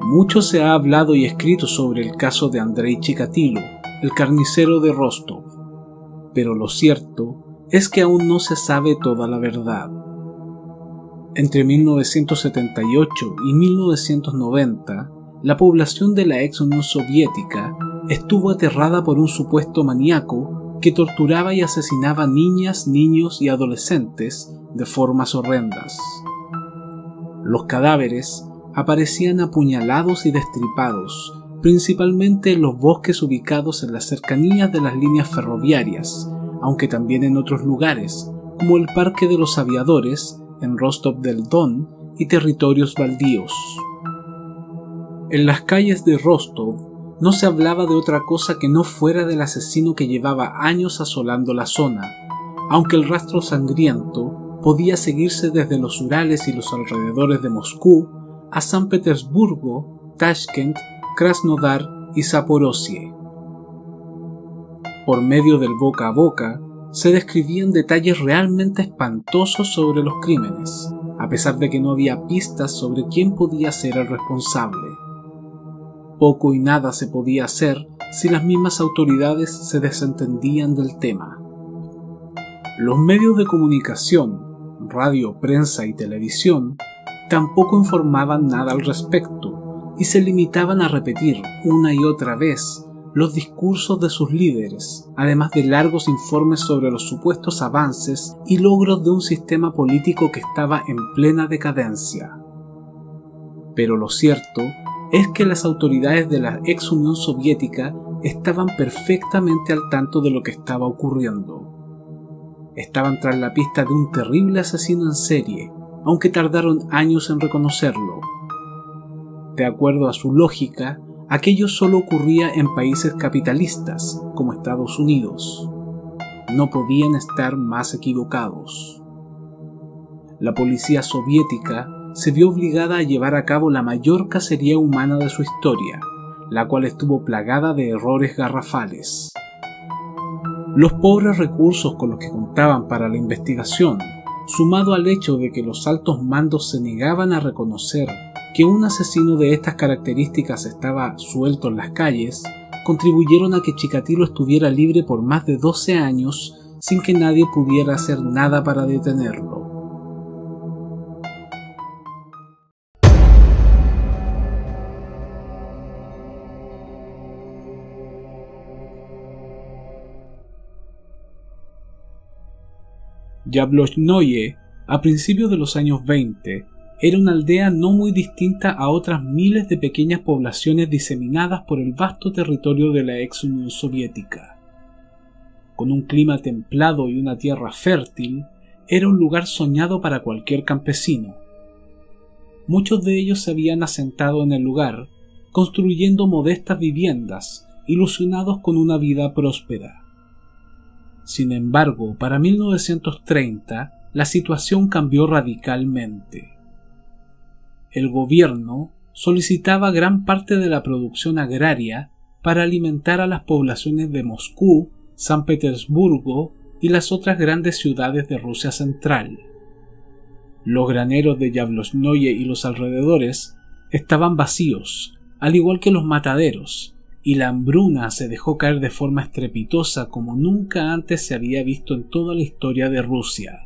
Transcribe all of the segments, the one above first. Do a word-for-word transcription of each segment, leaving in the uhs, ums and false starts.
Mucho se ha hablado y escrito sobre el caso de Andrei Chikatilo, el carnicero de Rostov, pero lo cierto es que aún no se sabe toda la verdad. Entre mil novecientos setenta y ocho y mil novecientos noventa, la población de la ex Unión Soviética estuvo aterrada por un supuesto maníaco que torturaba y asesinaba niñas, niños y adolescentes de formas horrendas. Los cadáveres aparecían apuñalados y destripados, principalmente en los bosques ubicados en las cercanías de las líneas ferroviarias, aunque también en otros lugares, como el Parque de los Aviadores, en Rostov del Don y territorios baldíos. En las calles de Rostov no se hablaba de otra cosa que no fuera del asesino que llevaba años asolando la zona, aunque el rastro sangriento podía seguirse desde los Urales y los alrededores de Moscú a San Petersburgo, Tashkent, Krasnodar y Zaporozhye. Por medio del boca a boca, se describían detalles realmente espantosos sobre los crímenes, a pesar de que no había pistas sobre quién podía ser el responsable. Poco y nada se podía hacer si las mismas autoridades se desentendían del tema. Los medios de comunicación, radio, prensa y televisión, tampoco informaban nada al respecto y se limitaban a repetir una y otra vez los discursos de sus líderes, además de largos informes sobre los supuestos avances y logros de un sistema político que estaba en plena decadencia. Pero lo cierto es que las autoridades de la ex Unión Soviética estaban perfectamente al tanto de lo que estaba ocurriendo. Estaban tras la pista de un terrible asesino en serie, aunque tardaron años en reconocerlo. De acuerdo a su lógica, aquello solo ocurría en países capitalistas, como Estados Unidos. No podían estar más equivocados. La policía soviética se vio obligada a llevar a cabo la mayor cacería humana de su historia, la cual estuvo plagada de errores garrafales. Los pobres recursos con los que contaban para la investigación, sumado al hecho de que los altos mandos se negaban a reconocer que un asesino de estas características estaba suelto en las calles, contribuyeron a que Chikatilo estuviera libre por más de doce años sin que nadie pudiera hacer nada para detenerlo. Yablochnoye, a principios de los años veinte, era una aldea no muy distinta a otras miles de pequeñas poblaciones diseminadas por el vasto territorio de la ex Unión Soviética. Con un clima templado y una tierra fértil, era un lugar soñado para cualquier campesino. Muchos de ellos se habían asentado en el lugar, construyendo modestas viviendas, ilusionados con una vida próspera. Sin embargo, para mil novecientos treinta, la situación cambió radicalmente. El gobierno solicitaba gran parte de la producción agraria para alimentar a las poblaciones de Moscú, San Petersburgo y las otras grandes ciudades de Rusia Central. Los graneros de Yablochnoye y los alrededores estaban vacíos, al igual que los mataderos, y la hambruna se dejó caer de forma estrepitosa como nunca antes se había visto en toda la historia de Rusia.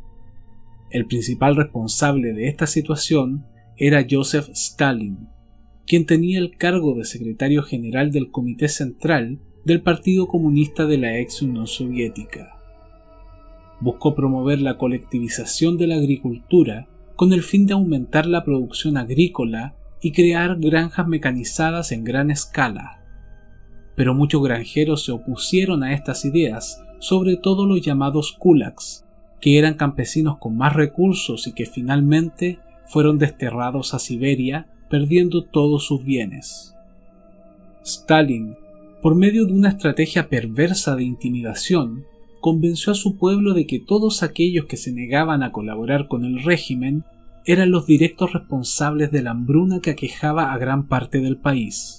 El principal responsable de esta situación era Joseph Stalin, quien tenía el cargo de secretario general del Comité Central del Partido Comunista de la ex Unión Soviética. Buscó promover la colectivización de la agricultura con el fin de aumentar la producción agrícola y crear granjas mecanizadas en gran escala. Pero muchos granjeros se opusieron a estas ideas, sobre todo los llamados kulaks, que eran campesinos con más recursos y que finalmente fueron desterrados a Siberia, perdiendo todos sus bienes. Stalin, por medio de una estrategia perversa de intimidación, convenció a su pueblo de que todos aquellos que se negaban a colaborar con el régimen eran los directos responsables de la hambruna que aquejaba a gran parte del país.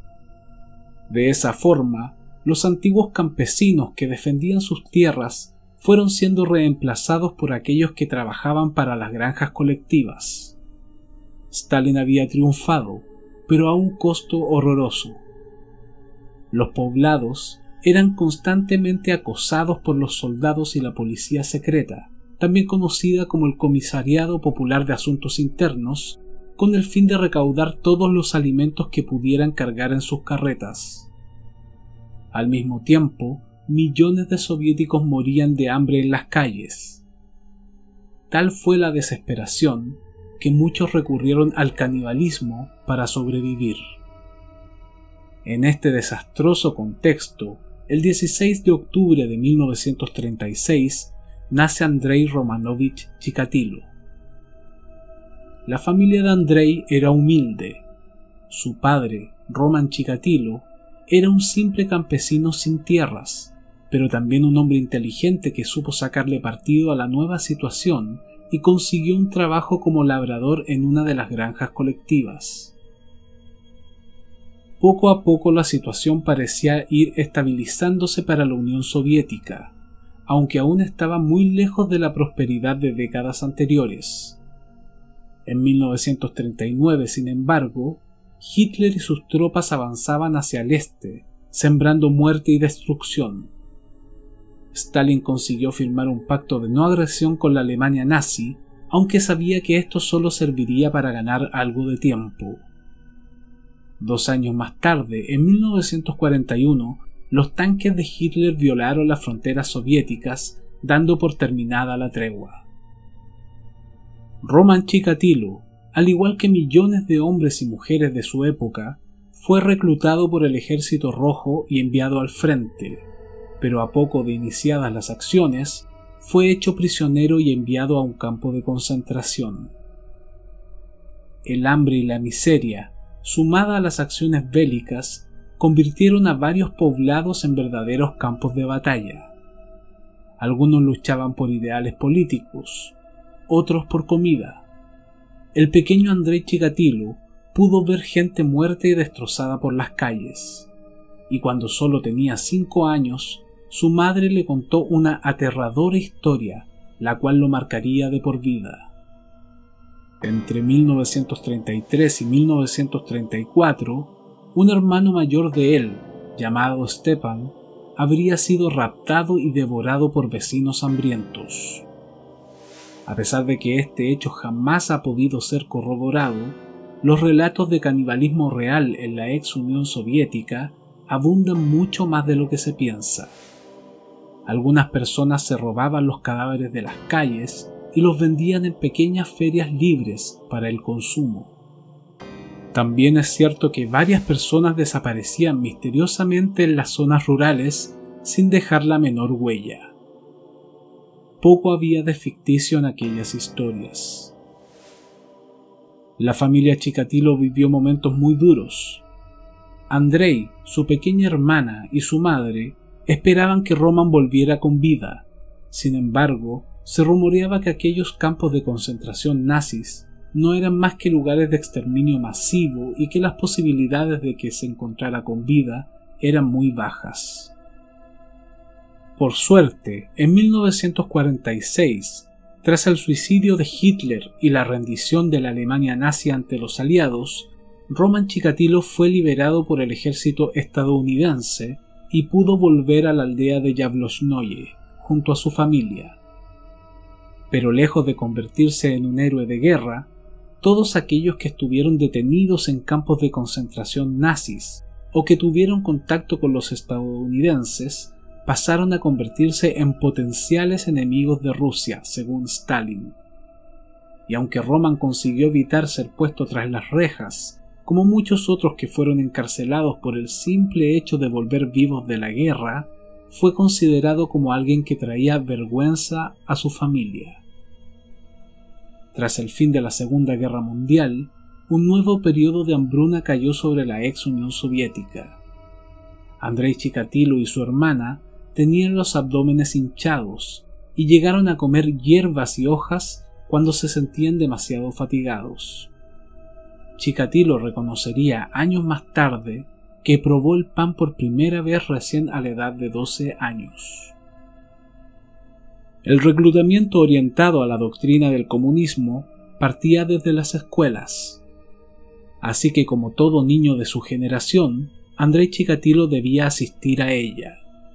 De esa forma, los antiguos campesinos que defendían sus tierras fueron siendo reemplazados por aquellos que trabajaban para las granjas colectivas. Stalin había triunfado, pero a un costo horroroso. Los poblados eran constantemente acosados por los soldados y la policía secreta, también conocida como el Comisariado Popular de Asuntos Internos, con el fin de recaudar todos los alimentos que pudieran cargar en sus carretas. Al mismo tiempo, millones de soviéticos morían de hambre en las calles. Tal fue la desesperación que muchos recurrieron al canibalismo para sobrevivir. En este desastroso contexto, el dieciséis de octubre de mil novecientos treinta y seis nace Andrei Romanovich Chikatilo. La familia de Andrei era humilde. Su padre, Roman Chikatilo, era un simple campesino sin tierras, pero también un hombre inteligente que supo sacarle partido a la nueva situación y consiguió un trabajo como labrador en una de las granjas colectivas. Poco a poco la situación parecía ir estabilizándose para la Unión Soviética, aunque aún estaba muy lejos de la prosperidad de décadas anteriores. En mil novecientos treinta y nueve, sin embargo, Hitler y sus tropas avanzaban hacia el este, sembrando muerte y destrucción. Stalin consiguió firmar un pacto de no agresión con la Alemania nazi, aunque sabía que esto solo serviría para ganar algo de tiempo. Dos años más tarde, en mil novecientos cuarenta y uno, los tanques de Hitler violaron las fronteras soviéticas, dando por terminada la tregua. Roman Chikatilo, al igual que millones de hombres y mujeres de su época, fue reclutado por el Ejército Rojo y enviado al frente, pero a poco de iniciadas las acciones, fue hecho prisionero y enviado a un campo de concentración. El hambre y la miseria, sumada a las acciones bélicas, convirtieron a varios poblados en verdaderos campos de batalla. Algunos luchaban por ideales políticos, otros por comida. El pequeño Andrei Chikatilo pudo ver gente muerta y destrozada por las calles, y cuando solo tenía cinco años, su madre le contó una aterradora historia, la cual lo marcaría de por vida. Entre mil novecientos treinta y tres y mil novecientos treinta y cuatro, un hermano mayor de él, llamado Stepan, habría sido raptado y devorado por vecinos hambrientos. A pesar de que este hecho jamás ha podido ser corroborado, los relatos de canibalismo real en la ex Unión Soviética abundan mucho más de lo que se piensa. Algunas personas se robaban los cadáveres de las calles y los vendían en pequeñas ferias libres para el consumo. También es cierto que varias personas desaparecían misteriosamente en las zonas rurales sin dejar la menor huella. Poco había de ficticio en aquellas historias. La familia Chikatilo vivió momentos muy duros. Andrei, su pequeña hermana y su madre esperaban que Roman volviera con vida. Sin embargo, se rumoreaba que aquellos campos de concentración nazis no eran más que lugares de exterminio masivo y que las posibilidades de que se encontrara con vida eran muy bajas. Por suerte, en mil novecientos cuarenta y seis, tras el suicidio de Hitler y la rendición de la Alemania nazi ante los aliados, Roman Chikatilo fue liberado por el ejército estadounidense y pudo volver a la aldea de Yavlochnoye, junto a su familia. Pero lejos de convertirse en un héroe de guerra, todos aquellos que estuvieron detenidos en campos de concentración nazis o que tuvieron contacto con los estadounidenses pasaron a convertirse en potenciales enemigos de Rusia, según Stalin. Y aunque Roman consiguió evitar ser puesto tras las rejas, como muchos otros que fueron encarcelados por el simple hecho de volver vivos de la guerra, fue considerado como alguien que traía vergüenza a su familia. Tras el fin de la Segunda Guerra Mundial, un nuevo periodo de hambruna cayó sobre la ex Unión Soviética. Andrei Chikatilo y su hermana tenían los abdómenes hinchados y llegaron a comer hierbas y hojas cuando se sentían demasiado fatigados. Chikatilo reconocería años más tarde que probó el pan por primera vez recién a la edad de doce años. El reclutamiento orientado a la doctrina del comunismo partía desde las escuelas. así que como todo niño de su generación, Andrei Chikatilo debía asistir a ella.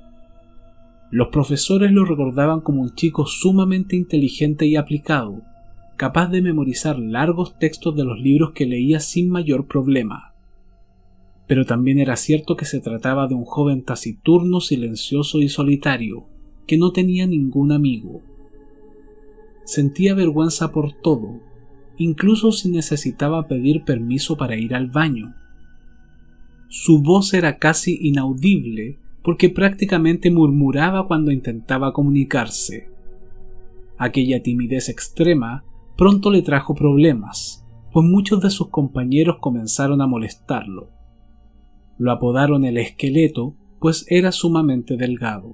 Los profesores lo recordaban como un chico sumamente inteligente y aplicado, capaz de memorizar largos textos de los libros que leía sin mayor problema. Pero también era cierto que se trataba de un joven taciturno, silencioso y solitario, que no tenía ningún amigo. Sentía vergüenza por todo, incluso si necesitaba pedir permiso para ir al baño. Su voz era casi inaudible porque prácticamente murmuraba cuando intentaba comunicarse. Aquella timidez extrema pronto le trajo problemas, pues muchos de sus compañeros comenzaron a molestarlo. Lo apodaron el esqueleto, pues era sumamente delgado.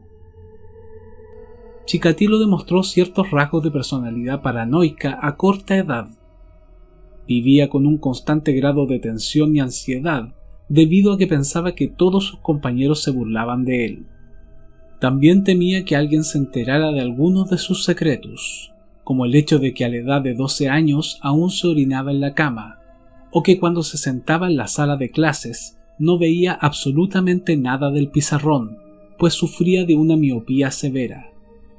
Chikatilo demostró ciertos rasgos de personalidad paranoica a corta edad. Vivía con un constante grado de tensión y ansiedad debido a que pensaba que todos sus compañeros se burlaban de él. También temía que alguien se enterara de algunos de sus secretos, como el hecho de que a la edad de doce años aún se orinaba en la cama, o que cuando se sentaba en la sala de clases no veía absolutamente nada del pizarrón, pues sufría de una miopía severa.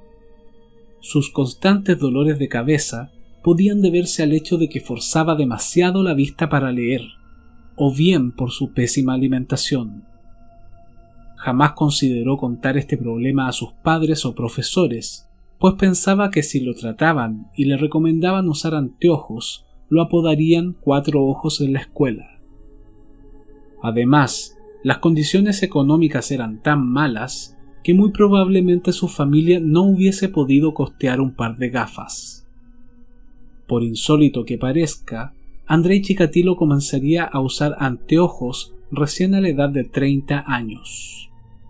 Sus constantes dolores de cabeza podían deberse al hecho de que forzaba demasiado la vista para leer, o bien por su pésima alimentación. Jamás consideró contar este problema a sus padres o profesores, pues pensaba que si lo trataban y le recomendaban usar anteojos, lo apodarían cuatro ojos en la escuela. Además, las condiciones económicas eran tan malas que muy probablemente su familia no hubiese podido costear un par de gafas. Por insólito que parezca, Andrei Chikatilo comenzaría a usar anteojos recién a la edad de treinta años.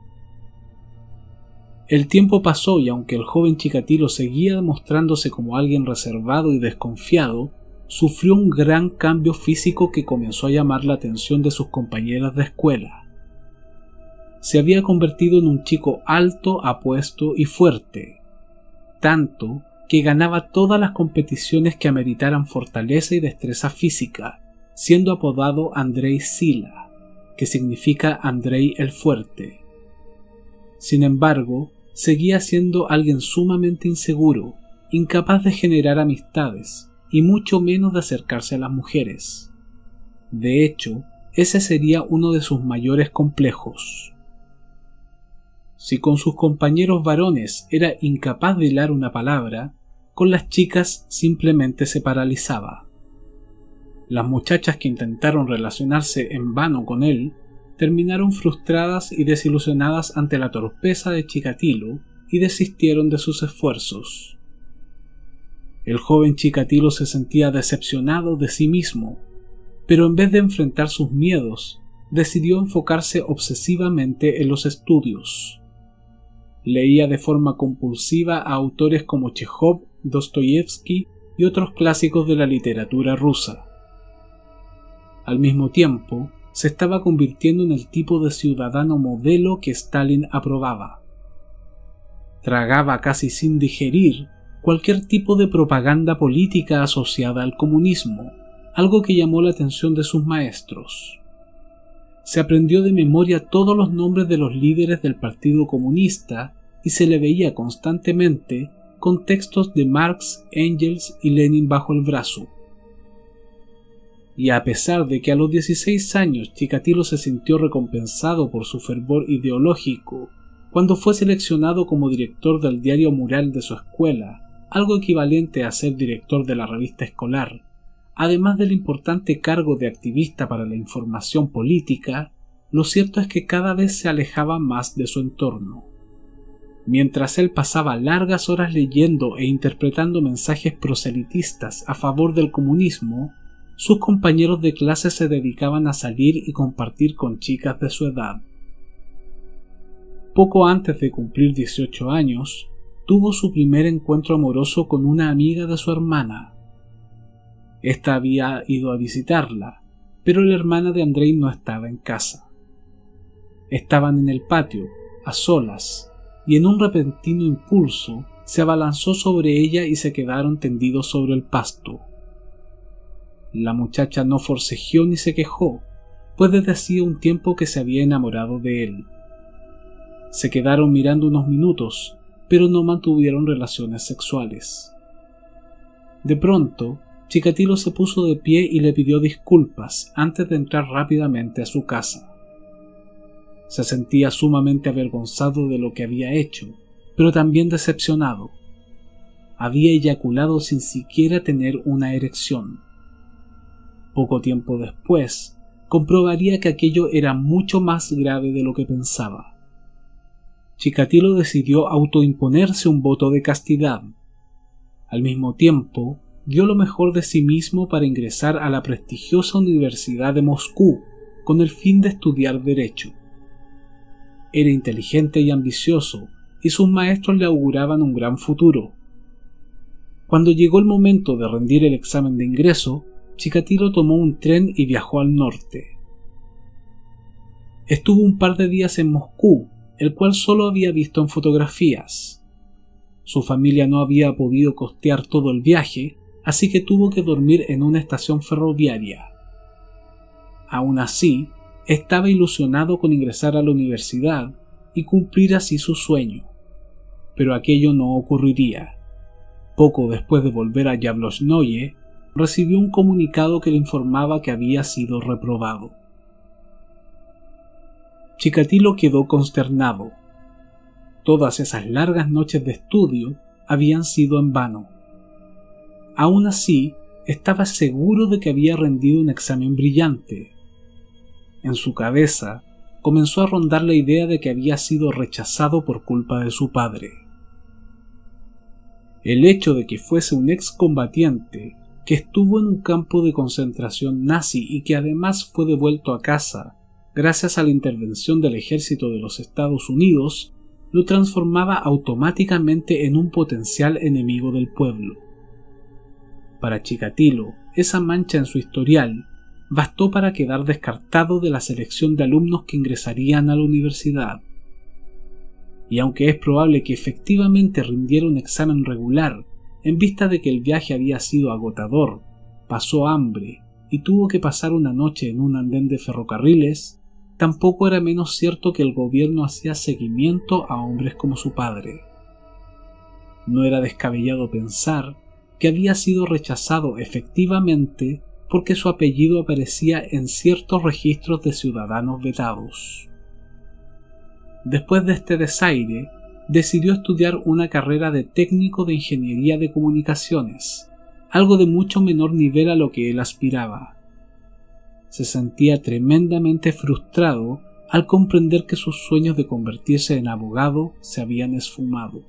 El tiempo pasó y aunque el joven Chikatilo seguía demostrándose como alguien reservado y desconfiado, sufrió un gran cambio físico que comenzó a llamar la atención de sus compañeras de escuela. Se había convertido en un chico alto, apuesto y fuerte, tanto que ganaba todas las competiciones que ameritaran fortaleza y destreza física, siendo apodado Andrei Sila, que significa Andrei el Fuerte. Sin embargo, seguía siendo alguien sumamente inseguro, incapaz de generar amistades y mucho menos de acercarse a las mujeres. De hecho, ese sería uno de sus mayores complejos. Si con sus compañeros varones era incapaz de hilar una palabra, con las chicas simplemente se paralizaba. Las muchachas que intentaron relacionarse en vano con él terminaron frustradas y desilusionadas ante la torpeza de Chikatilo y desistieron de sus esfuerzos. El joven Chikatilo se sentía decepcionado de sí mismo, pero en vez de enfrentar sus miedos, decidió enfocarse obsesivamente en los estudios. Leía de forma compulsiva a autores como Chejov, Dostoyevsky y otros clásicos de la literatura rusa. Al mismo tiempo, se estaba convirtiendo en el tipo de ciudadano modelo que Stalin aprobaba. Tragaba casi sin digerir cualquier tipo de propaganda política asociada al comunismo, algo que llamó la atención de sus maestros. Se aprendió de memoria todos los nombres de los líderes del Partido Comunista y se le veía constantemente con textos de Marx, Engels y Lenin bajo el brazo. Y a pesar de que a los dieciséis años Chikatilo se sintió recompensado por su fervor ideológico cuando fue seleccionado como director del diario mural de su escuela, algo equivalente a ser director de la revista escolar, además del importante cargo de activista para la información política, lo cierto es que cada vez se alejaba más de su entorno. Mientras él pasaba largas horas leyendo e interpretando mensajes proselitistas a favor del comunismo, sus compañeros de clase se dedicaban a salir y compartir con chicas de su edad. Poco antes de cumplir dieciocho años, tuvo su primer encuentro amoroso con una amiga de su hermana. Esta había ido a visitarla, pero la hermana de Andrei no estaba en casa. Estaban en el patio, a solas, y en un repentino impulso se abalanzó sobre ella y se quedaron tendidos sobre el pasto. La muchacha no forcejeó ni se quejó, pues desde hacía un tiempo que se había enamorado de él. Se quedaron mirando unos minutos, pero no mantuvieron relaciones sexuales. De pronto, Chikatilo se puso de pie y le pidió disculpas antes de entrar rápidamente a su casa. Se sentía sumamente avergonzado de lo que había hecho, pero también decepcionado. Había eyaculado sin siquiera tener una erección. Poco tiempo después, comprobaría que aquello era mucho más grave de lo que pensaba. Chikatilo decidió autoimponerse un voto de castidad. Al mismo tiempo, dio lo mejor de sí mismo para ingresar a la prestigiosa Universidad de Moscú con el fin de estudiar Derecho. Era inteligente y ambicioso, y sus maestros le auguraban un gran futuro. Cuando llegó el momento de rendir el examen de ingreso, Chikatilo tomó un tren y viajó al norte. Estuvo un par de días en Moscú, el cual solo había visto en fotografías. Su familia no había podido costear todo el viaje, así que tuvo que dormir en una estación ferroviaria. Aún así, estaba ilusionado con ingresar a la universidad y cumplir así su sueño. Pero aquello no ocurriría. Poco después de volver a Yavlochnoye, recibió un comunicado que le informaba que había sido reprobado. Chikatilo quedó consternado. Todas esas largas noches de estudio habían sido en vano. Aún así, estaba seguro de que había rendido un examen brillante. En su cabeza, comenzó a rondar la idea de que había sido rechazado por culpa de su padre. El hecho de que fuese un excombatiente que estuvo en un campo de concentración nazi y que además fue devuelto a casa gracias a la intervención del ejército de los Estados Unidos, lo transformaba automáticamente en un potencial enemigo del pueblo. Para Chikatilo, esa mancha en su historial bastó para quedar descartado de la selección de alumnos que ingresarían a la universidad. Y aunque es probable que efectivamente rindiera un examen regular, en vista de que el viaje había sido agotador, pasó hambre y tuvo que pasar una noche en un andén de ferrocarriles, tampoco era menos cierto que el gobierno hacía seguimiento a hombres como su padre. No era descabellado pensar que había sido rechazado efectivamente porque su apellido aparecía en ciertos registros de ciudadanos vetados. Después de este desaire, decidió estudiar una carrera de técnico de ingeniería de comunicaciones, algo de mucho menor nivel a lo que él aspiraba. Se sentía tremendamente frustrado al comprender que sus sueños de convertirse en abogado se habían esfumado.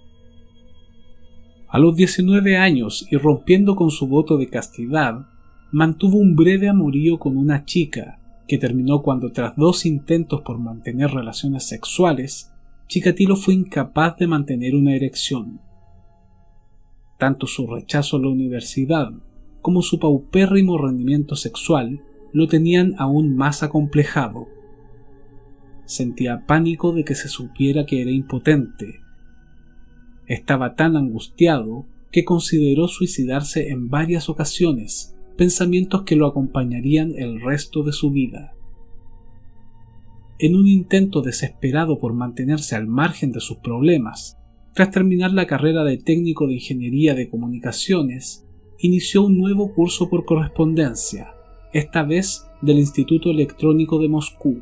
A los diecinueve años y rompiendo con su voto de castidad, mantuvo un breve amorío con una chica que terminó cuando, tras dos intentos por mantener relaciones sexuales, Chikatilo fue incapaz de mantener una erección. Tanto su rechazo a la universidad como su paupérrimo rendimiento sexual lo tenían aún más acomplejado. Sentía pánico de que se supiera que era impotente. Estaba tan angustiado que consideró suicidarse en varias ocasiones, pensamientos que lo acompañarían el resto de su vida. En un intento desesperado por mantenerse al margen de sus problemas, tras terminar la carrera de técnico de ingeniería de comunicaciones, inició un nuevo curso por correspondencia, esta vez del Instituto Electrónico de Moscú.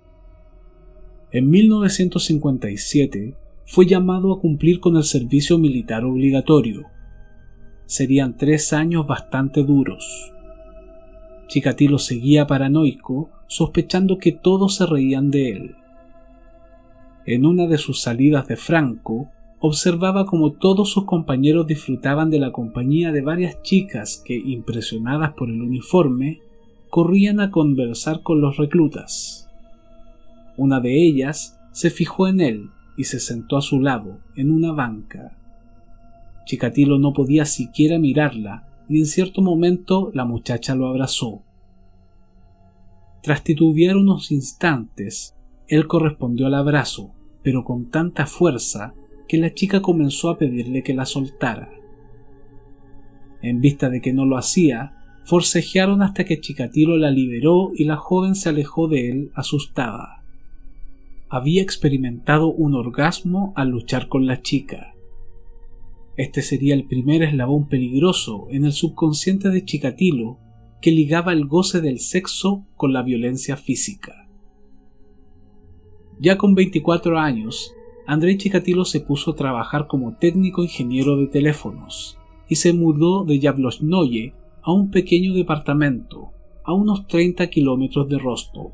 En mil novecientos cincuenta y siete fue llamado a cumplir con el servicio militar obligatorio. Serían tres años bastante duros. Chikatilo seguía paranoico, sospechando que todos se reían de él. En una de sus salidas de Franco, observaba cómo todos sus compañeros disfrutaban de la compañía de varias chicas que, impresionadas por el uniforme, corrían a conversar con los reclutas. Una de ellas se fijó en él y se sentó a su lado, en una banca. Chikatilo no podía siquiera mirarla, y en cierto momento la muchacha lo abrazó. Tras titubear unos instantes, él correspondió al abrazo, pero con tanta fuerza que la chica comenzó a pedirle que la soltara. En vista de que no lo hacía, forcejearon hasta que Chikatilo la liberó y la joven se alejó de él asustada. Había experimentado un orgasmo al luchar con la chica. Este sería el primer eslabón peligroso en el subconsciente de Chikatilo que ligaba el goce del sexo con la violencia física. Ya con veinticuatro años, Andrei Chikatilo se puso a trabajar como técnico ingeniero de teléfonos y se mudó de Yablochnoye a un pequeño departamento a unos treinta kilómetros de Rostov.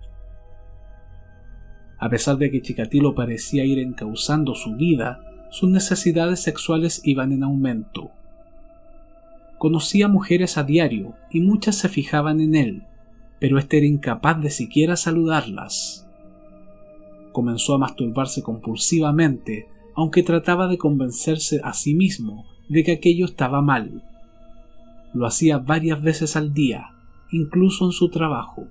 A pesar de que Chikatilo parecía ir encauzando su vida, sus necesidades sexuales iban en aumento. Conocía mujeres a diario y muchas se fijaban en él, pero éste era incapaz de siquiera saludarlas. Comenzó a masturbarse compulsivamente, aunque trataba de convencerse a sí mismo de que aquello estaba mal. Lo hacía varias veces al día, incluso en su trabajo.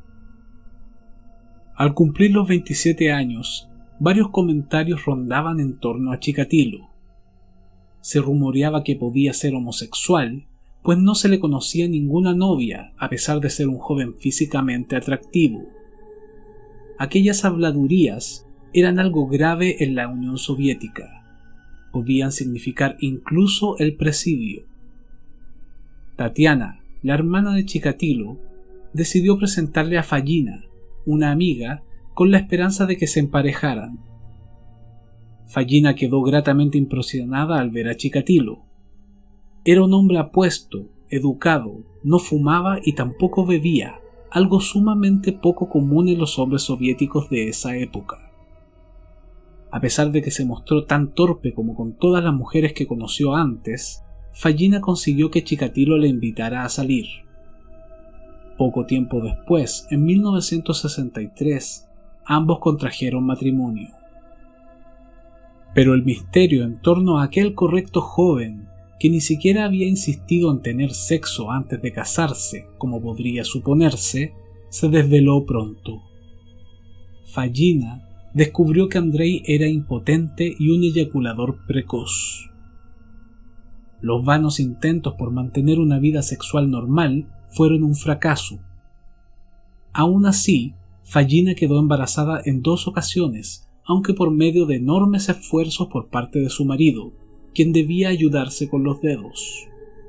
Al cumplir los veintisiete años, varios comentarios rondaban en torno a Chikatilo. Se rumoreaba que podía ser homosexual, pues no se le conocía ninguna novia a pesar de ser un joven físicamente atractivo. Aquellas habladurías eran algo grave en la Unión Soviética. Podían significar incluso el presidio. Tatiana, la hermana de Chikatilo, decidió presentarle a Fallina, una amiga, con la esperanza de que se emparejaran. Fallina quedó gratamente impresionada al ver a Chikatilo. Era un hombre apuesto, educado, no fumaba y tampoco bebía, algo sumamente poco común en los hombres soviéticos de esa época. A pesar de que se mostró tan torpe como con todas las mujeres que conoció antes, Fallina consiguió que Chikatilo le invitara a salir. Poco tiempo después, en mil novecientos sesenta y tres, ambos contrajeron matrimonio. Pero el misterio en torno a aquel correcto joven, que ni siquiera había insistido en tener sexo antes de casarse, como podría suponerse, se desveló pronto. Fallina descubrió que Andrei era impotente y un eyaculador precoz. Los vanos intentos por mantener una vida sexual normal fueron un fracaso. Aún así, Fallina quedó embarazada en dos ocasiones, aunque por medio de enormes esfuerzos por parte de su marido, quien debía ayudarse con los dedos.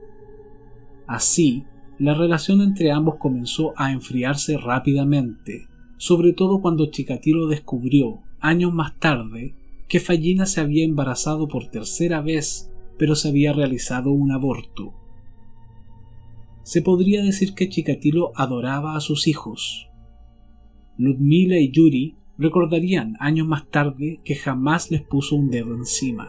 Así, la relación entre ambos comenzó a enfriarse rápidamente, sobre todo cuando Chikatilo descubrió, años más tarde, que Fallina se había embarazado por tercera vez, pero se había realizado un aborto. Se podría decir que Chikatilo adoraba a sus hijos. Ludmila y Yuri recordarían años más tarde que jamás les puso un dedo encima.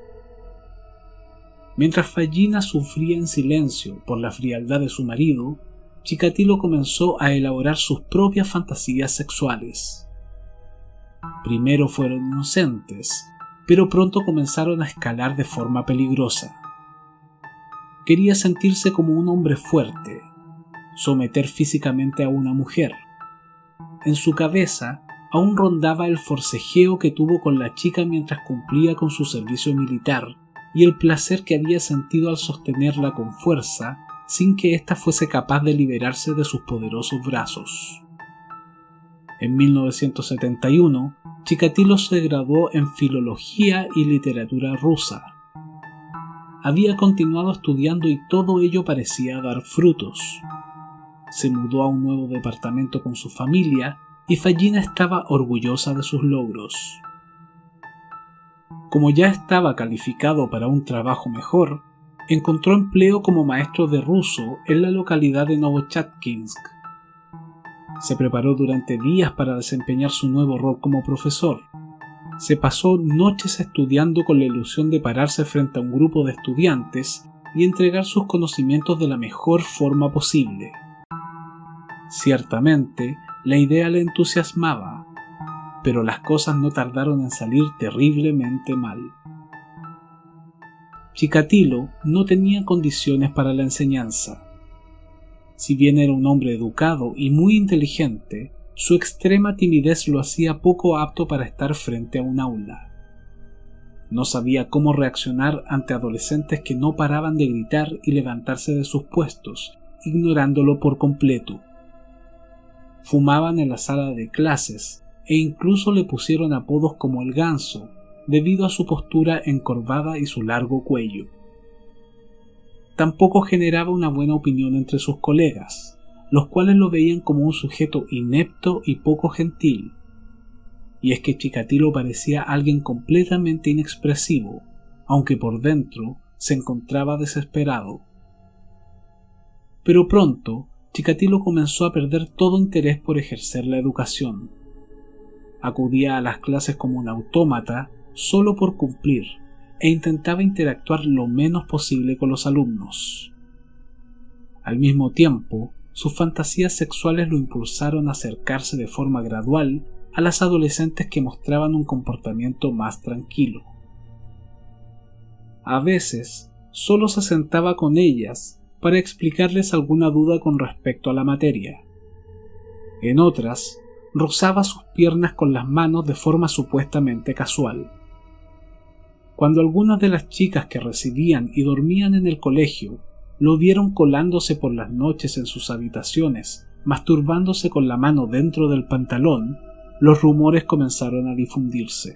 Mientras Fallina sufría en silencio por la frialdad de su marido, Chikatilo comenzó a elaborar sus propias fantasías sexuales. Primero fueron inocentes, pero pronto comenzaron a escalar de forma peligrosa. Quería sentirse como un hombre fuerte, someter físicamente a una mujer. En su cabeza aún rondaba el forcejeo que tuvo con la chica mientras cumplía con su servicio militar y el placer que había sentido al sostenerla con fuerza sin que ésta fuese capaz de liberarse de sus poderosos brazos. En mil novecientos setenta y uno, Chikatilo se graduó en Filología y Literatura Rusa. Había continuado estudiando y todo ello parecía dar frutos. Se mudó a un nuevo departamento con su familia y Fallina estaba orgullosa de sus logros. Como ya estaba calificado para un trabajo mejor, encontró empleo como maestro de ruso en la localidad de Novochakinsk. Se preparó durante días para desempeñar su nuevo rol como profesor. Se pasó noches estudiando con la ilusión de pararse frente a un grupo de estudiantes y entregar sus conocimientos de la mejor forma posible. Ciertamente, la idea le entusiasmaba, pero las cosas no tardaron en salir terriblemente mal. Chikatilo no tenía condiciones para la enseñanza. Si bien era un hombre educado y muy inteligente, su extrema timidez lo hacía poco apto para estar frente a un aula. No sabía cómo reaccionar ante adolescentes que no paraban de gritar y levantarse de sus puestos, ignorándolo por completo. Fumaban en la sala de clases e incluso le pusieron apodos como el ganso, debido a su postura encorvada y su largo cuello. Tampoco generaba una buena opinión entre sus colegas, los cuales lo veían como un sujeto inepto y poco gentil. Y es que Chikatilo parecía alguien completamente inexpresivo, aunque por dentro se encontraba desesperado. Pero pronto, Chikatilo comenzó a perder todo interés por ejercer la educación. Acudía a las clases como un autómata solo por cumplir e intentaba interactuar lo menos posible con los alumnos. Al mismo tiempo, sus fantasías sexuales lo impulsaron a acercarse de forma gradual a las adolescentes que mostraban un comportamiento más tranquilo. A veces, solo se sentaba con ellas para explicarles alguna duda con respecto a la materia. En otras, rozaba sus piernas con las manos de forma supuestamente casual. Cuando algunas de las chicas que residían y dormían en el colegio lo vieron colándose por las noches en sus habitaciones, masturbándose con la mano dentro del pantalón, los rumores comenzaron a difundirse.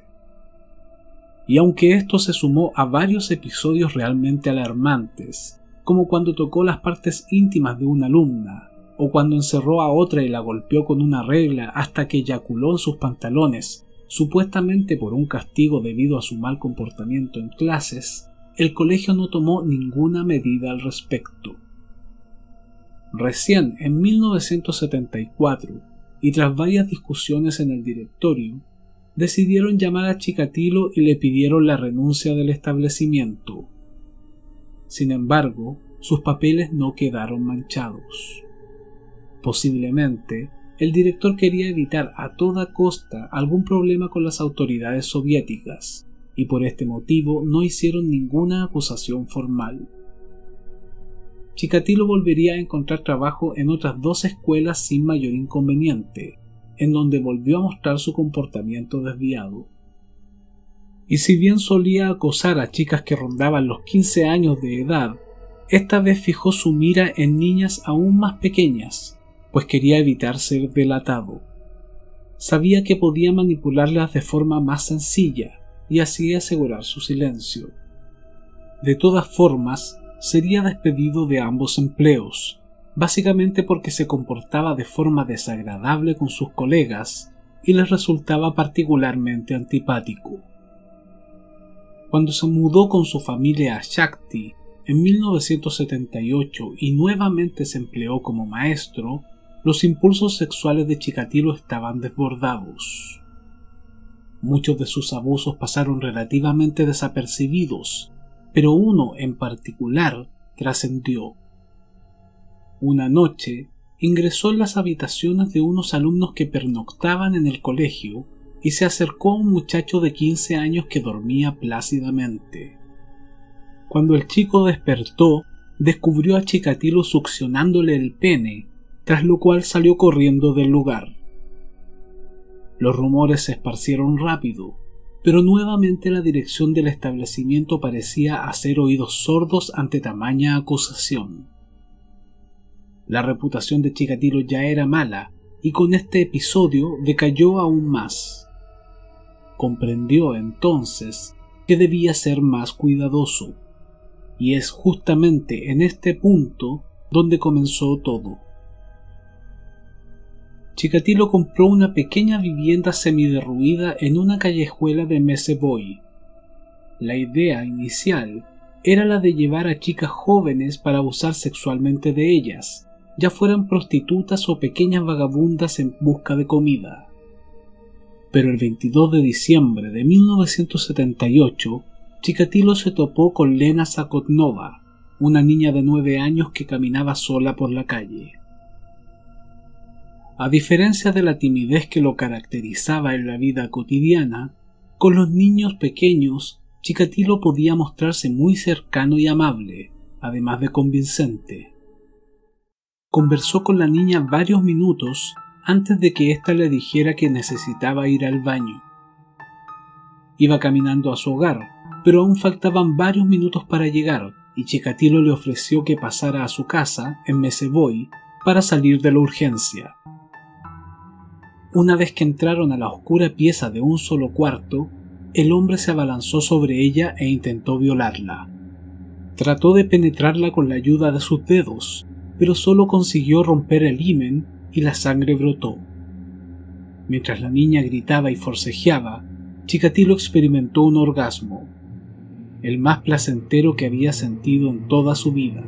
Y aunque esto se sumó a varios episodios realmente alarmantes, como cuando tocó las partes íntimas de una alumna, o cuando encerró a otra y la golpeó con una regla hasta que eyaculó en sus pantalones, supuestamente por un castigo debido a su mal comportamiento en clases, el colegio no tomó ninguna medida al respecto. Recién en mil novecientos setenta y cuatro, y tras varias discusiones en el directorio, decidieron llamar a Chikatilo y le pidieron la renuncia del establecimiento. Sin embargo, sus papeles no quedaron manchados. Posiblemente, el director quería evitar a toda costa algún problema con las autoridades soviéticas, y por este motivo no hicieron ninguna acusación formal. Chikatilo volvería a encontrar trabajo en otras dos escuelas sin mayor inconveniente, en donde volvió a mostrar su comportamiento desviado. Y si bien solía acosar a chicas que rondaban los quince años de edad, esta vez fijó su mira en niñas aún más pequeñas, pues quería evitar ser delatado. Sabía que podía manipularlas de forma más sencilla y así asegurar su silencio. De todas formas, sería despedido de ambos empleos, básicamente porque se comportaba de forma desagradable con sus colegas y les resultaba particularmente antipático. Cuando se mudó con su familia a Shakti en mil novecientos setenta y ocho y nuevamente se empleó como maestro, los impulsos sexuales de Chikatilo estaban desbordados. Muchos de sus abusos pasaron relativamente desapercibidos, pero uno en particular trascendió. Una noche ingresó en las habitaciones de unos alumnos que pernoctaban en el colegio y se acercó a un muchacho de quince años que dormía plácidamente. Cuando el chico despertó, descubrió a Chikatilo succionándole el pene, tras lo cual salió corriendo del lugar. Los rumores se esparcieron rápido, pero nuevamente la dirección del establecimiento parecía hacer oídos sordos ante tamaña acusación. La reputación de Chikatilo ya era mala, y con este episodio decayó aún más. Comprendió entonces que debía ser más cuidadoso, y es justamente en este punto donde comenzó todo. Chikatilo compró una pequeña vivienda semiderruida en una callejuela de Meseboy. La idea inicial era la de llevar a chicas jóvenes para abusar sexualmente de ellas, ya fueran prostitutas o pequeñas vagabundas en busca de comida. Pero el veintidós de diciembre de mil novecientos setenta y ocho, Chikatilo se topó con Lena Zakotnova, una niña de nueve años que caminaba sola por la calle. A diferencia de la timidez que lo caracterizaba en la vida cotidiana, con los niños pequeños, Chikatilo podía mostrarse muy cercano y amable, además de convincente. Conversó con la niña varios minutos antes de que ésta le dijera que necesitaba ir al baño. Iba caminando a su hogar, pero aún faltaban varios minutos para llegar, y Chikatilo le ofreció que pasara a su casa en Meseboy para salir de la urgencia. Una vez que entraron a la oscura pieza de un solo cuarto, el hombre se abalanzó sobre ella e intentó violarla. Trató de penetrarla con la ayuda de sus dedos, pero solo consiguió romper el himen y la sangre brotó. Mientras la niña gritaba y forcejeaba, Chikatilo experimentó un orgasmo, el más placentero que había sentido en toda su vida.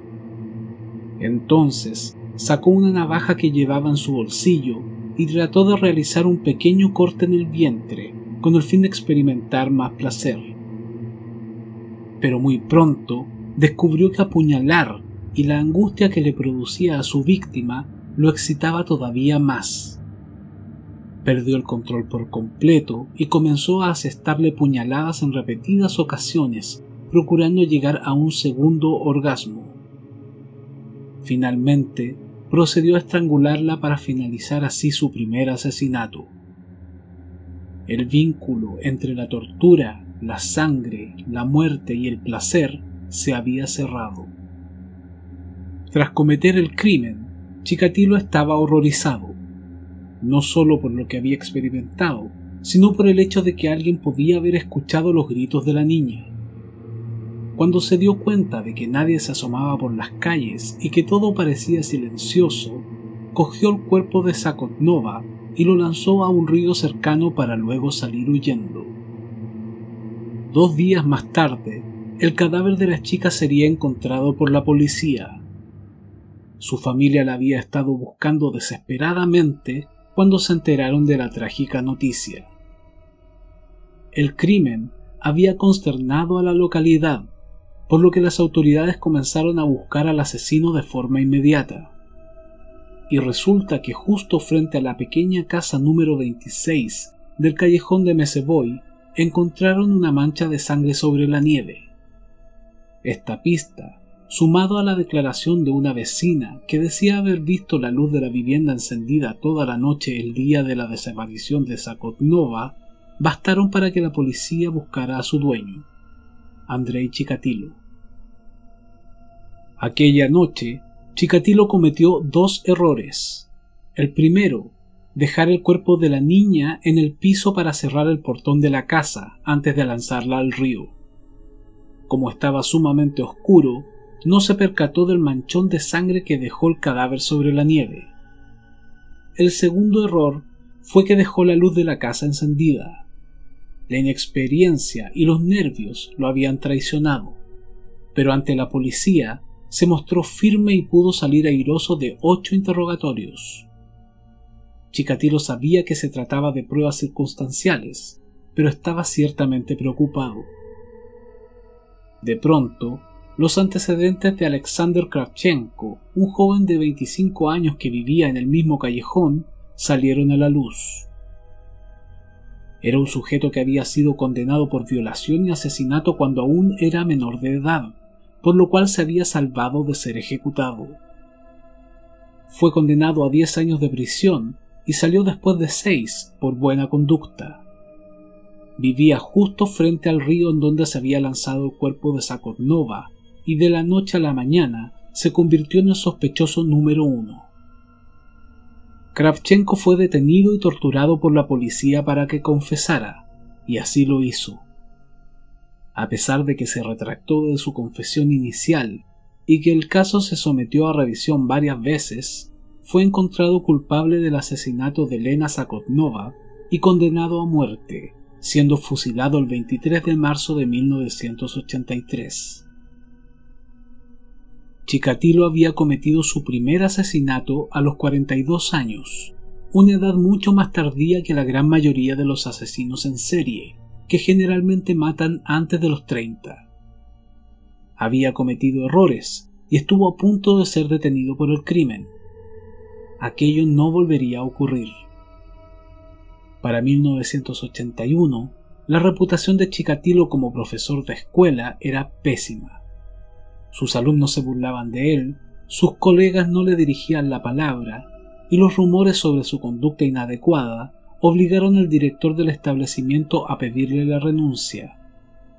Entonces sacó una navaja que llevaba en su bolsillo y trató de realizar un pequeño corte en el vientre con el fin de experimentar más placer. Pero muy pronto descubrió que apuñalar y la angustia que le producía a su víctima lo excitaba todavía más. Perdió el control por completo y comenzó a asestarle puñaladas en repetidas ocasiones, procurando llegar a un segundo orgasmo. Finalmente, procedió a estrangularla para finalizar así su primer asesinato. El vínculo entre la tortura, la sangre, la muerte y el placer se había cerrado. Tras cometer el crimen, Chikatilo estaba horrorizado, no solo por lo que había experimentado, sino por el hecho de que alguien podía haber escuchado los gritos de la niña. Cuando se dio cuenta de que nadie se asomaba por las calles y que todo parecía silencioso, cogió el cuerpo de Sakhotnova y lo lanzó a un río cercano para luego salir huyendo. Dos días más tarde, el cadáver de la chica sería encontrado por la policía. Su familia la había estado buscando desesperadamente cuando se enteraron de la trágica noticia. El crimen había consternado a la localidad, por lo que las autoridades comenzaron a buscar al asesino de forma inmediata. Y resulta que justo frente a la pequeña casa número veintiséis del callejón de Meseboy encontraron una mancha de sangre sobre la nieve. Esta pista, sumado a la declaración de una vecina que decía haber visto la luz de la vivienda encendida toda la noche el día de la desaparición de Sakhotnova, bastaron para que la policía buscara a su dueño, Andrei Chikatilo. Aquella noche, Chikatilo cometió dos errores. El primero, dejar el cuerpo de la niña en el piso para cerrar el portón de la casa antes de lanzarla al río. Como estaba sumamente oscuro, no se percató del manchón de sangre que dejó el cadáver sobre la nieve. El segundo error fue que dejó la luz de la casa encendida. La inexperiencia y los nervios lo habían traicionado, pero ante la policía se mostró firme y pudo salir airoso de ocho interrogatorios. Chikatilo sabía que se trataba de pruebas circunstanciales, pero estaba ciertamente preocupado. De pronto, los antecedentes de Alexander Kravchenko, un joven de veinticinco años que vivía en el mismo callejón, salieron a la luz. Era un sujeto que había sido condenado por violación y asesinato cuando aún era menor de edad, por lo cual se había salvado de ser ejecutado. Fue condenado a diez años de prisión y salió después de seis por buena conducta. Vivía justo frente al río en donde se había lanzado el cuerpo de Sakhotnova y de la noche a la mañana se convirtió en el sospechoso número uno. Kravchenko fue detenido y torturado por la policía para que confesara, y así lo hizo. A pesar de que se retractó de su confesión inicial y que el caso se sometió a revisión varias veces, fue encontrado culpable del asesinato de Elena Sakhotnova y condenado a muerte, siendo fusilado el veintitrés de marzo de mil novecientos ochenta y tres. Chikatilo había cometido su primer asesinato a los cuarenta y dos años, una edad mucho más tardía que la gran mayoría de los asesinos en serie, que generalmente matan antes de los treinta. Había cometido errores y estuvo a punto de ser detenido por el crimen. Aquello no volvería a ocurrir. Para mil novecientos ochenta y uno, la reputación de Chikatilo como profesor de escuela era pésima. Sus alumnos se burlaban de él, sus colegas no le dirigían la palabra, y los rumores sobre su conducta inadecuada obligaron al director del establecimiento a pedirle la renuncia.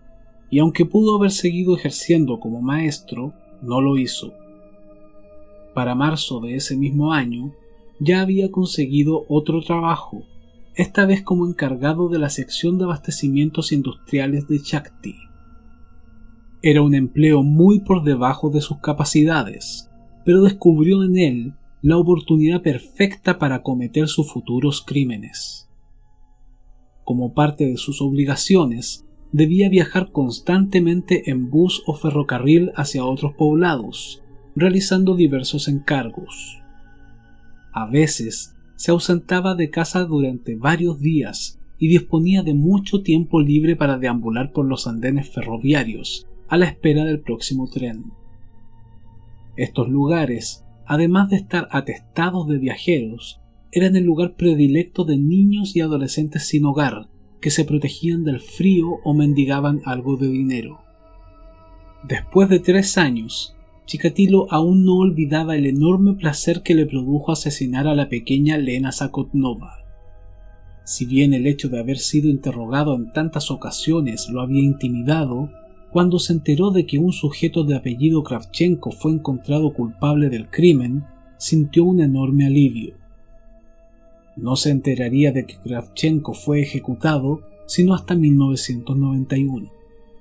y aunque pudo haber seguido ejerciendo como maestro, no lo hizo. Para marzo de ese mismo año, ya había conseguido otro trabajo, esta vez como encargado de la sección de abastecimientos industriales de Shakti. Era un empleo muy por debajo de sus capacidades, pero descubrió en él la oportunidad perfecta para cometer sus futuros crímenes. Como parte de sus obligaciones, debía viajar constantemente en bus o ferrocarril hacia otros poblados, realizando diversos encargos. A veces se ausentaba de casa durante varios días y disponía de mucho tiempo libre para deambular por los andenes ferroviarios a la espera del próximo tren. Estos lugares, además de estar atestados de viajeros, eran el lugar predilecto de niños y adolescentes sin hogar que se protegían del frío o mendigaban algo de dinero. Después de tres años, Chikatilo aún no olvidaba el enorme placer que le produjo asesinar a la pequeña Lena Zakotnova. Si bien el hecho de haber sido interrogado en tantas ocasiones lo había intimidado, cuando se enteró de que un sujeto de apellido Kravchenko fue encontrado culpable del crimen, sintió un enorme alivio. No se enteraría de que Kravchenko fue ejecutado sino hasta mil novecientos noventa y uno.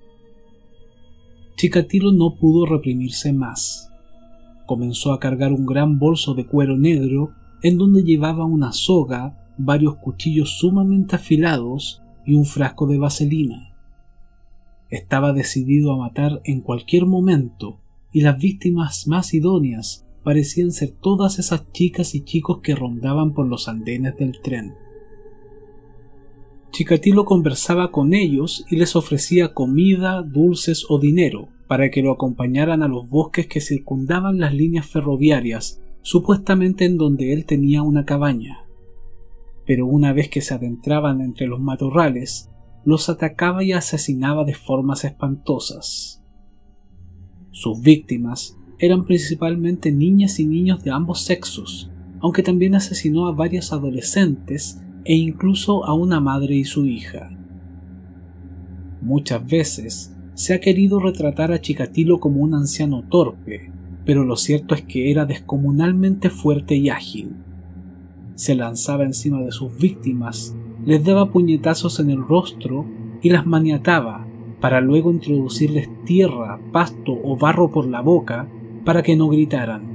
Chikatilo no pudo reprimirse más. Comenzó a cargar un gran bolso de cuero negro en donde llevaba una soga, varios cuchillos sumamente afilados y un frasco de vaselina. Estaba decidido a matar en cualquier momento, y las víctimas más idóneas parecían ser todas esas chicas y chicos que rondaban por los andenes del tren. Chikatilo conversaba con ellos y les ofrecía comida, dulces o dinero para que lo acompañaran a los bosques que circundaban las líneas ferroviarias, supuestamente en donde él tenía una cabaña. Pero una vez que se adentraban entre los matorrales, los atacaba y asesinaba de formas espantosas. Sus víctimas eran principalmente niñas y niños de ambos sexos, aunque también asesinó a varias adolescentes e incluso a una madre y su hija. Muchas veces se ha querido retratar a Chikatilo como un anciano torpe, pero lo cierto es que era descomunalmente fuerte y ágil. Se lanzaba encima de sus víctimas, les daba puñetazos en el rostro y las maniataba, para luego introducirles tierra, pasto o barro por la boca para que no gritaran.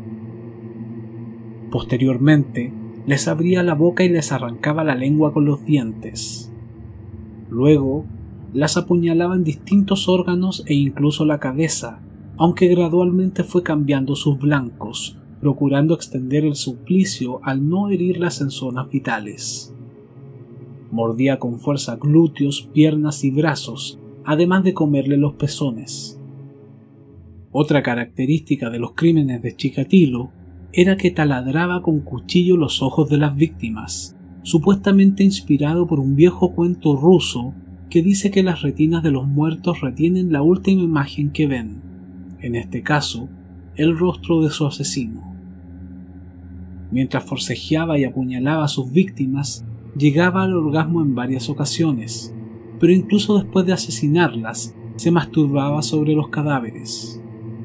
Posteriormente, les abría la boca y les arrancaba la lengua con los dientes. Luego, las apuñalaba en distintos órganos e incluso la cabeza, aunque gradualmente fue cambiando sus blancos, procurando extender el suplicio al no herirlas en zonas vitales. Mordía con fuerza glúteos, piernas y brazos, además de comerle los pezones. Otra característica de los crímenes de Chikatilo era que taladraba con cuchillo los ojos de las víctimas, supuestamente inspirado por un viejo cuento ruso que dice que las retinas de los muertos retienen la última imagen que ven, en este caso, el rostro de su asesino. Mientras forcejeaba y apuñalaba a sus víctimas, llegaba al orgasmo en varias ocasiones, pero incluso después de asesinarlas, se masturbaba sobre los cadáveres.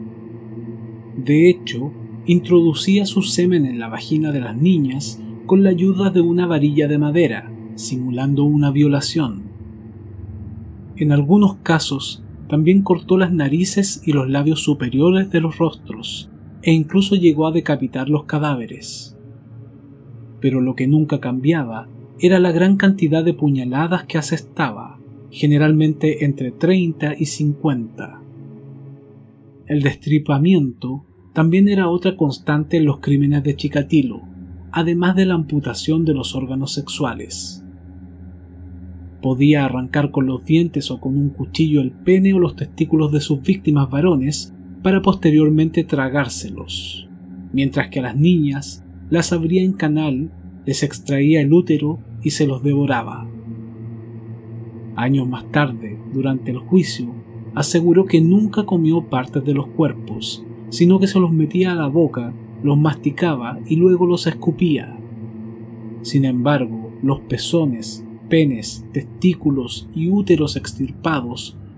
De hecho, introducía su semen en la vagina de las niñas con la ayuda de una varilla de madera, simulando una violación. En algunos casos, también cortó las narices y los labios superiores de los rostros, e incluso llegó a decapitar los cadáveres. Pero lo que nunca cambiaba era la gran cantidad de puñaladas que asestaba, generalmente entre treinta y cincuenta. El destripamiento también era otra constante en los crímenes de Chikatilo, además de la amputación de los órganos sexuales. Podía arrancar con los dientes o con un cuchillo el pene o los testículos de sus víctimas varones para posteriormente tragárselos, mientras que a las niñas las abría en canal, les extraía el útero y se los devoraba. Años más tarde, durante el juicio, aseguró que nunca comió partes de los cuerpos, sino que se los metía a la boca, los masticaba y luego los escupía. Sin embargo, los pezones, penes, testículos y úteros extirpados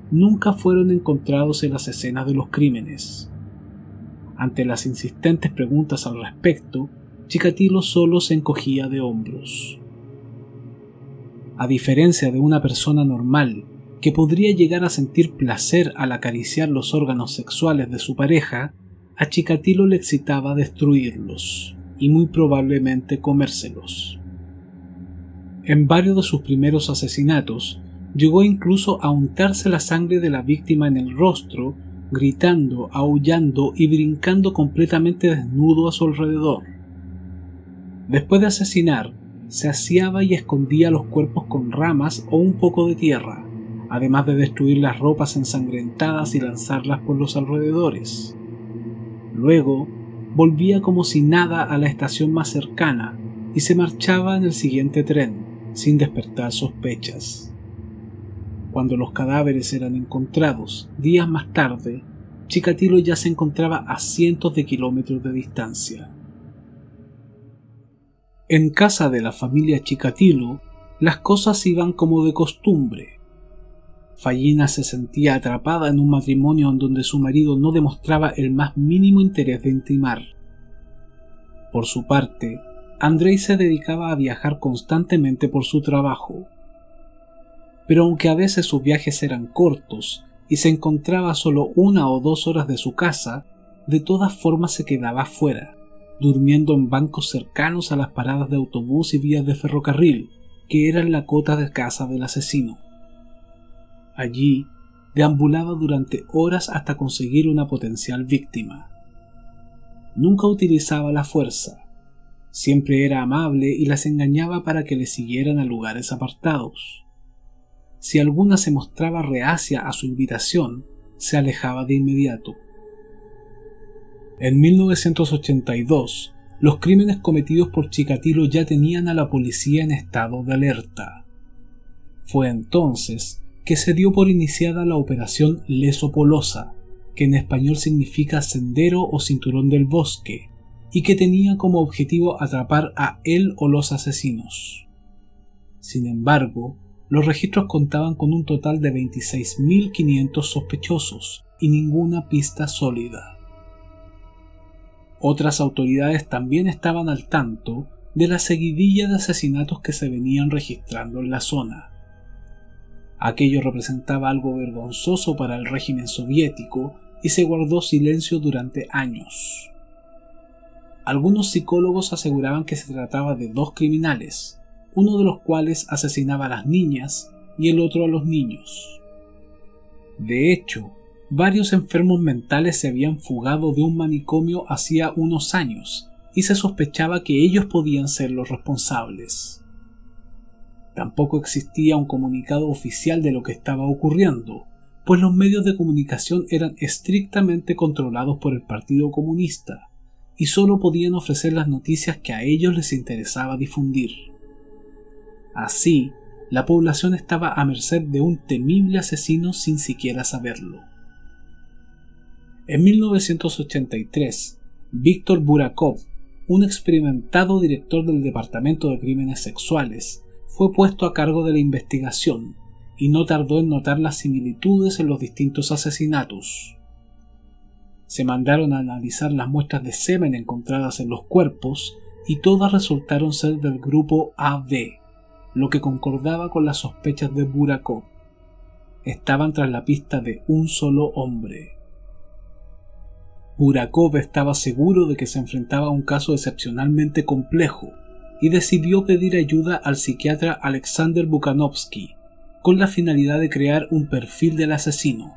nunca fueron encontrados en las escenas de los crímenes. Ante las insistentes preguntas al respecto, Chikatilo solo se encogía de hombros. A diferencia de una persona normal, que podría llegar a sentir placer al acariciar los órganos sexuales de su pareja, a Chikatilo le excitaba destruirlos, y muy probablemente comérselos. En varios de sus primeros asesinatos, llegó incluso a untarse la sangre de la víctima en el rostro, gritando, aullando y brincando completamente desnudo a su alrededor. Después de asesinar, se aseaba y escondía los cuerpos con ramas o un poco de tierra, además de destruir las ropas ensangrentadas y lanzarlas por los alrededores. Luego, volvía como si nada a la estación más cercana y se marchaba en el siguiente tren, sin despertar sospechas. Cuando los cadáveres eran encontrados, días más tarde, Chikatilo ya se encontraba a cientos de kilómetros de distancia. En casa de la familia Chikatilo, las cosas iban como de costumbre. Fallina se sentía atrapada en un matrimonio en donde su marido no demostraba el más mínimo interés de intimar. Por su parte, Andrei se dedicaba a viajar constantemente por su trabajo. Pero aunque a veces sus viajes eran cortos y se encontraba solo una o dos horas de su casa, de todas formas se quedaba fuera, durmiendo en bancos cercanos a las paradas de autobús y vías de ferrocarril, que eran la cota de casa del asesino. Allí, deambulaba durante horas hasta conseguir una potencial víctima. Nunca utilizaba la fuerza. Siempre era amable y las engañaba para que le siguieran a lugares apartados. Si alguna se mostraba reacia a su invitación, se alejaba de inmediato. En mil novecientos ochenta y dos, los crímenes cometidos por Chikatilo ya tenían a la policía en estado de alerta. Fue entonces que se dio por iniciada la operación Lesopolosa, que en español significa sendero o cinturón del bosque, y que tenía como objetivo atrapar a él o los asesinos. Sin embargo, los registros contaban con un total de veintiséis mil quinientos sospechosos y ninguna pista sólida. Otras autoridades también estaban al tanto de la seguidilla de asesinatos que se venían registrando en la zona. Aquello representaba algo vergonzoso para el régimen soviético y se guardó silencio durante años. Algunos psicólogos aseguraban que se trataba de dos criminales, uno de los cuales asesinaba a las niñas y el otro a los niños. De hecho, varios enfermos mentales se habían fugado de un manicomio hacía unos años y se sospechaba que ellos podían ser los responsables. Tampoco existía un comunicado oficial de lo que estaba ocurriendo, pues los medios de comunicación eran estrictamente controlados por el Partido Comunista y solo podían ofrecer las noticias que a ellos les interesaba difundir. Así, la población estaba a merced de un temible asesino sin siquiera saberlo. En mil novecientos ochenta y tres, Víctor Burakov, un experimentado director del Departamento de Crímenes Sexuales, fue puesto a cargo de la investigación y no tardó en notar las similitudes en los distintos asesinatos. Se mandaron a analizar las muestras de semen encontradas en los cuerpos y todas resultaron ser del grupo A B, lo que concordaba con las sospechas de Burakov. Estaban tras la pista de un solo hombre. Burakov estaba seguro de que se enfrentaba a un caso excepcionalmente complejo y decidió pedir ayuda al psiquiatra Alexander Bukanovsky con la finalidad de crear un perfil del asesino.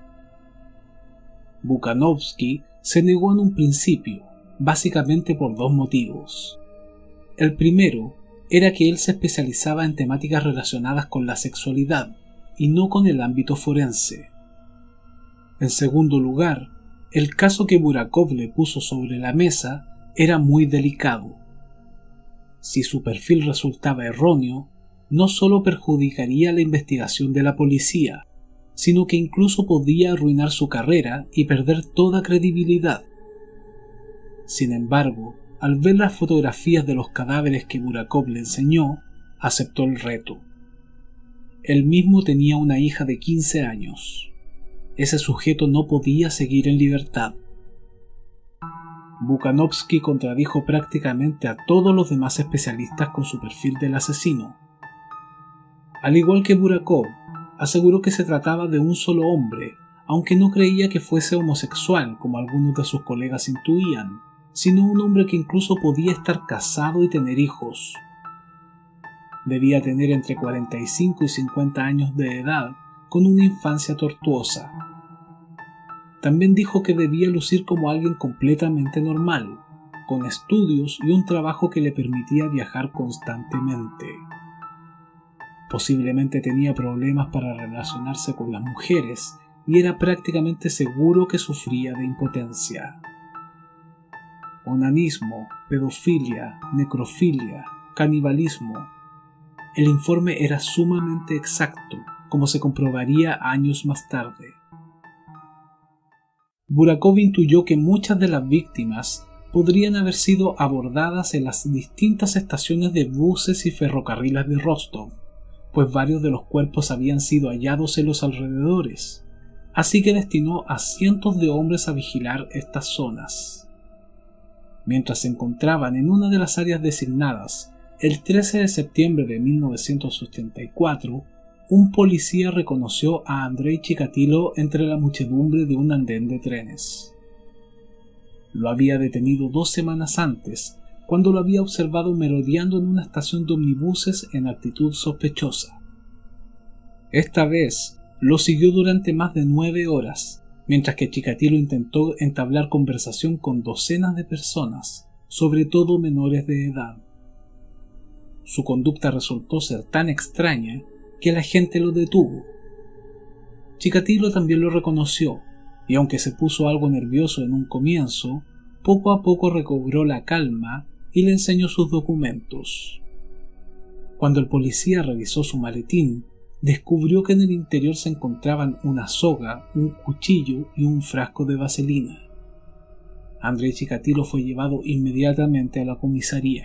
Bukanovsky se negó en un principio, básicamente por dos motivos. El primero era que él se especializaba en temáticas relacionadas con la sexualidad y no con el ámbito forense. En segundo lugar, el caso que Burakov le puso sobre la mesa era muy delicado. Si su perfil resultaba erróneo, no solo perjudicaría la investigación de la policía, sino que incluso podía arruinar su carrera y perder toda credibilidad. Sin embargo, al ver las fotografías de los cadáveres que Burakov le enseñó, aceptó el reto. Él mismo tenía una hija de quince años. ese sujeto no podía seguir en libertad. Bukanovsky contradijo prácticamente a todos los demás especialistas con su perfil del asesino. Al igual que Burakov, aseguró que se trataba de un solo hombre, aunque no creía que fuese homosexual como algunos de sus colegas intuían, sino un hombre que incluso podía estar casado y tener hijos. Debía tener entre cuarenta y cinco y cincuenta años de edad, con una infancia tortuosa. También dijo que debía lucir como alguien completamente normal, con estudios y un trabajo que le permitía viajar constantemente. Posiblemente tenía problemas para relacionarse con las mujeres y era prácticamente seguro que sufría de impotencia. Onanismo, pedofilia, necrofilia, canibalismo. El informe era sumamente exacto, como se comprobaría años más tarde. Burakov intuyó que muchas de las víctimas podrían haber sido abordadas en las distintas estaciones de buses y ferrocarriles de Rostov, pues varios de los cuerpos habían sido hallados en los alrededores, así que destinó a cientos de hombres a vigilar estas zonas. Mientras se encontraban en una de las áreas designadas, el trece de septiembre de mil novecientos ochenta y cuatro, un policía reconoció a Andrei Chikatilo entre la muchedumbre de un andén de trenes. Lo había detenido dos semanas antes, cuando lo había observado merodeando en una estación de omnibuses en actitud sospechosa. Esta vez lo siguió durante más de nueve horas, mientras que Chikatilo intentó entablar conversación con docenas de personas, sobre todo menores de edad. Su conducta resultó ser tan extraña que la gente lo detuvo. Chikatilo también lo reconoció, y aunque se puso algo nervioso en un comienzo, poco a poco recobró la calma y le enseñó sus documentos. Cuando el policía revisó su maletín, descubrió que en el interior se encontraban una soga, un cuchillo y un frasco de vaselina. Andrei Chikatilo fue llevado inmediatamente a la comisaría.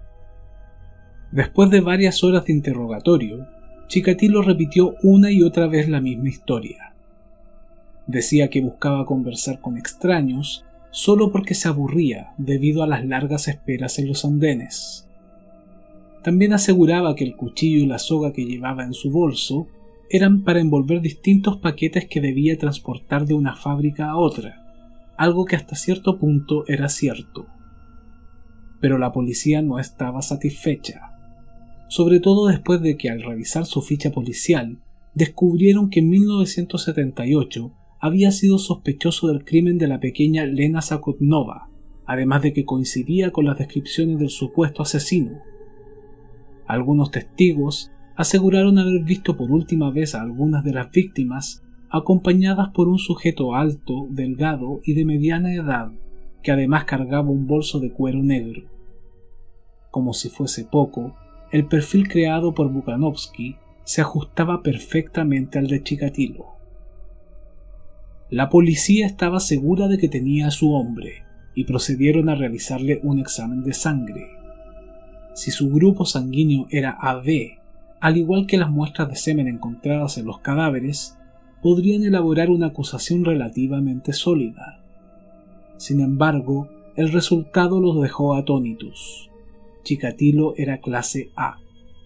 Después de varias horas de interrogatorio, Chikatilo repitió una y otra vez la misma historia. Decía que buscaba conversar con extraños solo porque se aburría debido a las largas esperas en los andenes. También aseguraba que el cuchillo y la soga que llevaba en su bolso eran para envolver distintos paquetes que debía transportar de una fábrica a otra, algo que hasta cierto punto era cierto. Pero la policía no estaba satisfecha, sobre todo después de que al revisar su ficha policial descubrieron que en mil novecientos setenta y ocho había sido sospechoso del crimen de la pequeña Lena Zakotnova, además de que coincidía con las descripciones del supuesto asesino. Algunos testigos aseguraron haber visto por última vez a algunas de las víctimas acompañadas por un sujeto alto, delgado y de mediana edad, que además cargaba un bolso de cuero negro. Como si fuese poco, el perfil creado por Bukanovsky se ajustaba perfectamente al de Chikatilo. La policía estaba segura de que tenía a su hombre y procedieron a realizarle un examen de sangre. Si su grupo sanguíneo era A B, al igual que las muestras de semen encontradas en los cadáveres, podrían elaborar una acusación relativamente sólida. Sin embargo, el resultado los dejó atónitos. Chikatilo era clase A.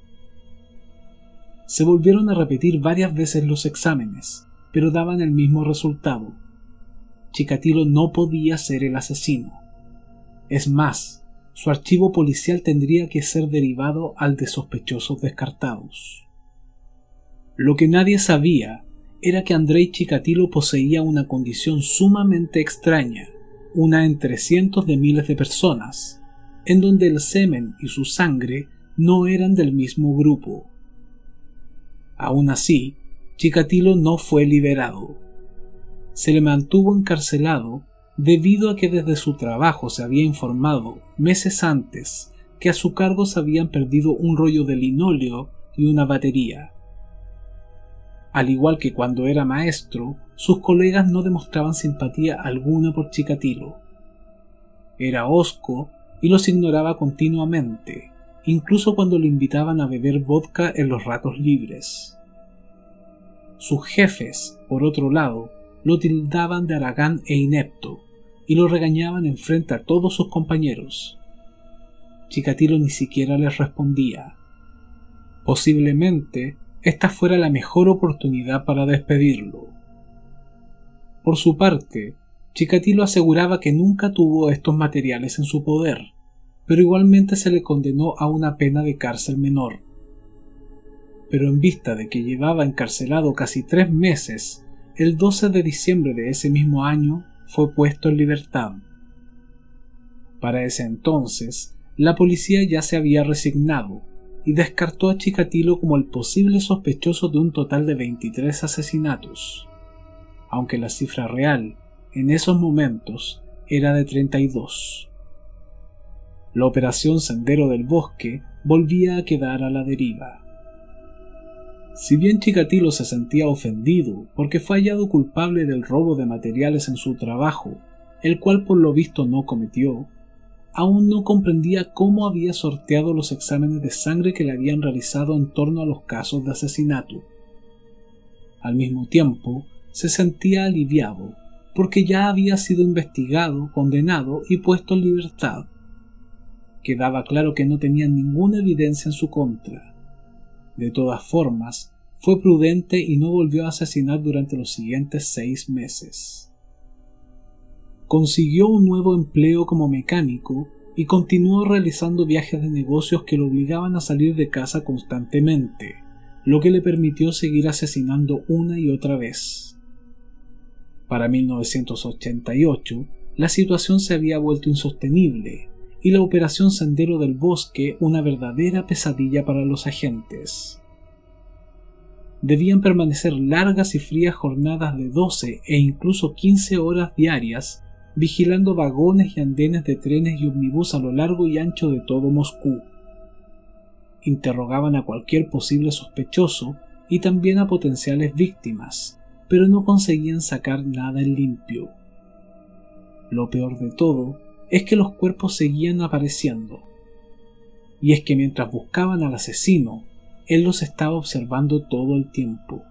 Se volvieron a repetir varias veces los exámenes, pero daban el mismo resultado. Chikatilo no podía ser el asesino. Es más, su archivo policial tendría que ser derivado al de sospechosos descartados. Lo que nadie sabía era que Andrei Chikatilo poseía una condición sumamente extraña, una entre cientos de miles de personas, en donde el semen y su sangre no eran del mismo grupo. Aún así, Chikatilo no fue liberado. Se le mantuvo encarcelado debido a que desde su trabajo se había informado meses antes que a su cargo se habían perdido un rollo de linóleo y una batería. Al igual que cuando era maestro, sus colegas no demostraban simpatía alguna por Chikatilo. Era hosco y los ignoraba continuamente, incluso cuando lo invitaban a beber vodka en los ratos libres. Sus jefes, por otro lado, lo tildaban de haragán e inepto y lo regañaban enfrente a todos sus compañeros. Chikatilo ni siquiera les respondía. Posiblemente esta fuera la mejor oportunidad para despedirlo. Por su parte, Chikatilo aseguraba que nunca tuvo estos materiales en su poder, pero igualmente se le condenó a una pena de cárcel menor. Pero en vista de que llevaba encarcelado casi tres meses, el doce de diciembre de ese mismo año fue puesto en libertad. Para ese entonces, la policía ya se había resignado y descartó a Chikatilo como el posible sospechoso de un total de veintitrés asesinatos, aunque la cifra real en esos momentos era de treinta y dos. La operación Sendero del Bosque volvía a quedar a la deriva. Si bien Chikatilo se sentía ofendido porque fue hallado culpable del robo de materiales en su trabajo, el cual por lo visto no cometió, aún no comprendía cómo había sorteado los exámenes de sangre que le habían realizado en torno a los casos de asesinato. Al mismo tiempo, se sentía aliviado, porque ya había sido investigado, condenado y puesto en libertad. Quedaba claro que no tenía ninguna evidencia en su contra. De todas formas, fue prudente y no volvió a asesinar durante los siguientes seis meses. Consiguió un nuevo empleo como mecánico y continuó realizando viajes de negocios que lo obligaban a salir de casa constantemente, lo que le permitió seguir asesinando una y otra vez. Para mil novecientos ochenta y ocho, la situación se había vuelto insostenible y la operación Sendero del Bosque una verdadera pesadilla para los agentes. Debían permanecer largas y frías jornadas de doce e incluso quince horas diarias vigilando vagones y andenes de trenes y ómnibus a lo largo y ancho de todo Moscú. Interrogaban a cualquier posible sospechoso y también a potenciales víctimas, pero no conseguían sacar nada en limpio. Lo peor de todo es que los cuerpos seguían apareciendo. Y es que mientras buscaban al asesino, él los estaba observando todo el tiempo.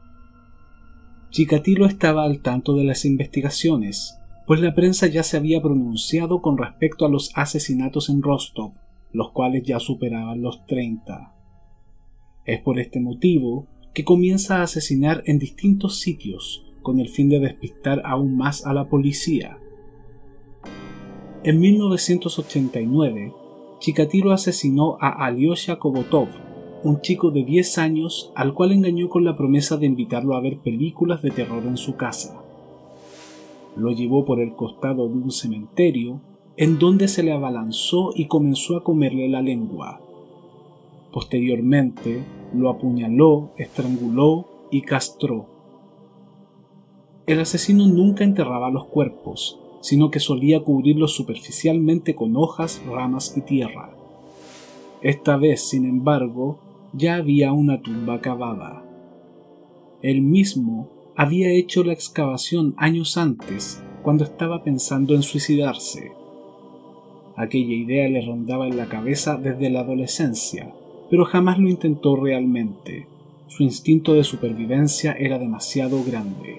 Chikatilo estaba al tanto de las investigaciones, pues la prensa ya se había pronunciado con respecto a los asesinatos en Rostov, los cuales ya superaban los treinta. Es por este motivo que comienza a asesinar en distintos sitios, con el fin de despistar aún más a la policía. En mil novecientos ochenta y nueve, Chikatilo asesinó a Alyosha Kobotov, un chico de diez años al cual engañó con la promesa de invitarlo a ver películas de terror en su casa. Lo llevó por el costado de un cementerio, en donde se le abalanzó y comenzó a comerle la lengua. Posteriormente, lo apuñaló, estranguló y castró. El asesino nunca enterraba los cuerpos, sino que solía cubrirlos superficialmente con hojas, ramas y tierra. Esta vez, sin embargo, ya había una tumba cavada. Él mismo había hecho la excavación años antes, cuando estaba pensando en suicidarse. Aquella idea le rondaba en la cabeza desde la adolescencia, pero jamás lo intentó realmente. Su instinto de supervivencia era demasiado grande.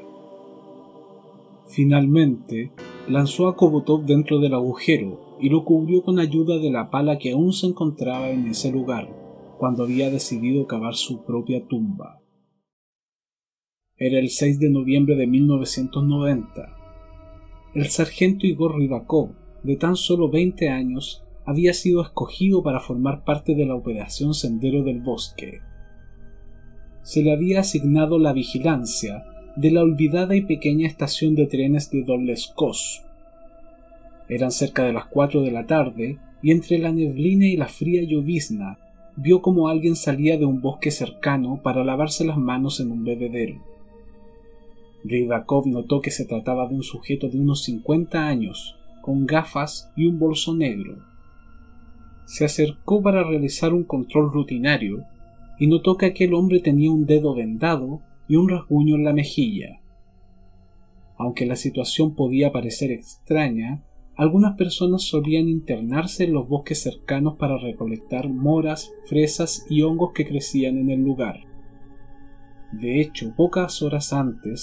Finalmente, lanzó a Kobotov dentro del agujero y lo cubrió con ayuda de la pala que aún se encontraba en ese lugar, cuando había decidido cavar su propia tumba. Era el seis de noviembre de mil novecientos noventa. El sargento Igor Rybakov, de tan solo veinte años, había sido escogido para formar parte de la operación Sendero del Bosque. Se le había asignado la vigilancia de la olvidada y pequeña estación de trenes de Dobleskos. Eran cerca de las cuatro de la tarde y entre la neblina y la fría llovizna vio como alguien salía de un bosque cercano para lavarse las manos en un bebedero. Rybakov notó que se trataba de un sujeto de unos cincuenta años, con gafas y un bolso negro. Se acercó para realizar un control rutinario y notó que aquel hombre tenía un dedo vendado y un rasguño en la mejilla. Aunque la situación podía parecer extraña, algunas personas solían internarse en los bosques cercanos para recolectar moras, fresas y hongos que crecían en el lugar. De hecho, pocas horas antes,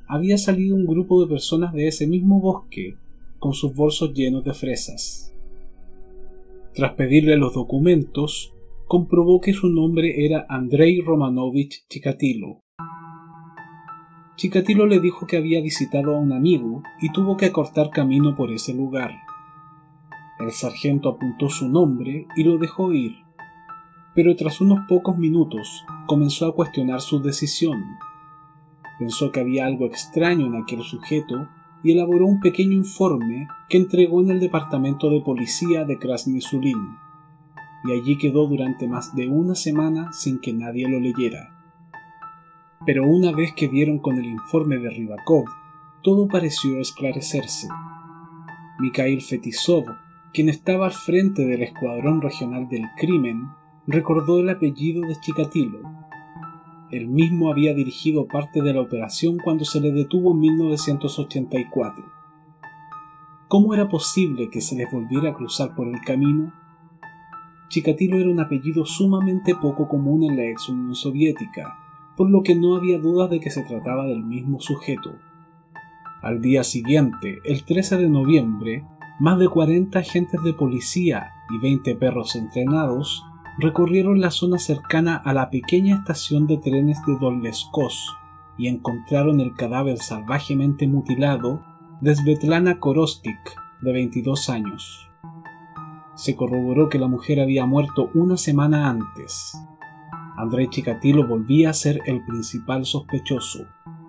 había salido un grupo de personas de ese mismo bosque con sus bolsos llenos de fresas. Tras pedirle los documentos, comprobó que su nombre era Andrei Romanovich Chikatilo. Chikatilo le dijo que había visitado a un amigo y tuvo que acortar camino por ese lugar. El sargento apuntó su nombre y lo dejó ir, pero tras unos pocos minutos comenzó a cuestionar su decisión. Pensó que había algo extraño en aquel sujeto y elaboró un pequeño informe que entregó en el departamento de policía de Krasny Zulin, y allí quedó durante más de una semana sin que nadie lo leyera. Pero una vez que dieron con el informe de Rybakov, todo pareció esclarecerse. Mikhail Fetisov, quien estaba al frente del Escuadrón Regional del Crimen, recordó el apellido de Chikatilo. Él mismo había dirigido parte de la operación cuando se le detuvo en mil novecientos ochenta y cuatro. ¿Cómo era posible que se les volviera a cruzar por el camino? Chikatilo era un apellido sumamente poco común en la ex Unión Soviética, por lo que no había dudas de que se trataba del mismo sujeto. Al día siguiente, el trece de noviembre, más de cuarenta agentes de policía y veinte perros entrenados recorrieron la zona cercana a la pequeña estación de trenes de Donleskos y encontraron el cadáver salvajemente mutilado de Svetlana Korostik, de veintidós años. Se corroboró que la mujer había muerto una semana antes. Andrei Chikatilo volvía a ser el principal sospechoso.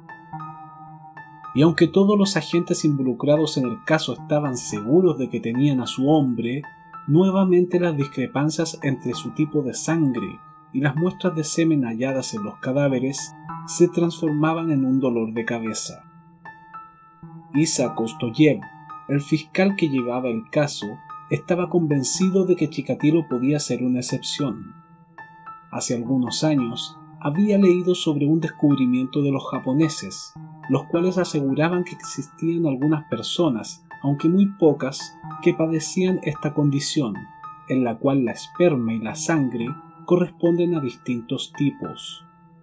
Y aunque todos los agentes involucrados en el caso estaban seguros de que tenían a su hombre, nuevamente las discrepancias entre su tipo de sangre y las muestras de semen halladas en los cadáveres se transformaban en un dolor de cabeza. Isa Kostoyev, el fiscal que llevaba el caso, estaba convencido de que Chikatilo podía ser una excepción. Hace algunos años había leído sobre un descubrimiento de los japoneses, los cuales aseguraban que existían algunas personas, aunque muy pocas, que padecían esta condición, en la cual la esperma y la sangre corresponden a distintos tipos.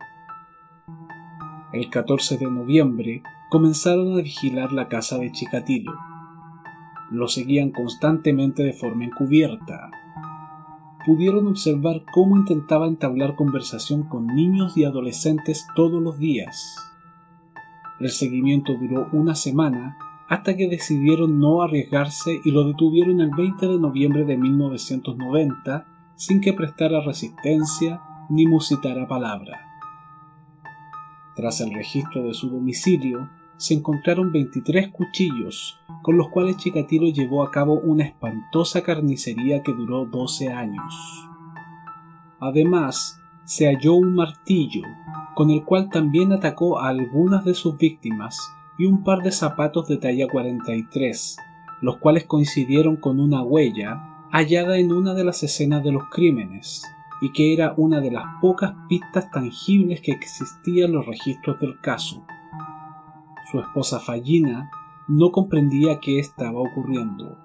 El catorce de noviembre comenzaron a vigilar la casa de Chikatilo. Lo seguían constantemente de forma encubierta. Pudieron observar cómo intentaba entablar conversación con niños y adolescentes todos los días. El seguimiento duró una semana hasta que decidieron no arriesgarse y lo detuvieron el veinte de noviembre de mil novecientos noventa sin que prestara resistencia ni musitara palabra. Tras el registro de su domicilio, se encontraron veintitrés cuchillos, con los cuales Chikatilo llevó a cabo una espantosa carnicería que duró doce años. Además, se halló un martillo, con el cual también atacó a algunas de sus víctimas, y un par de zapatos de talla cuarenta y tres, los cuales coincidieron con una huella hallada en una de las escenas de los crímenes, y que era una de las pocas pistas tangibles que existían en los registros del caso. Su esposa Fallina no comprendía qué estaba ocurriendo.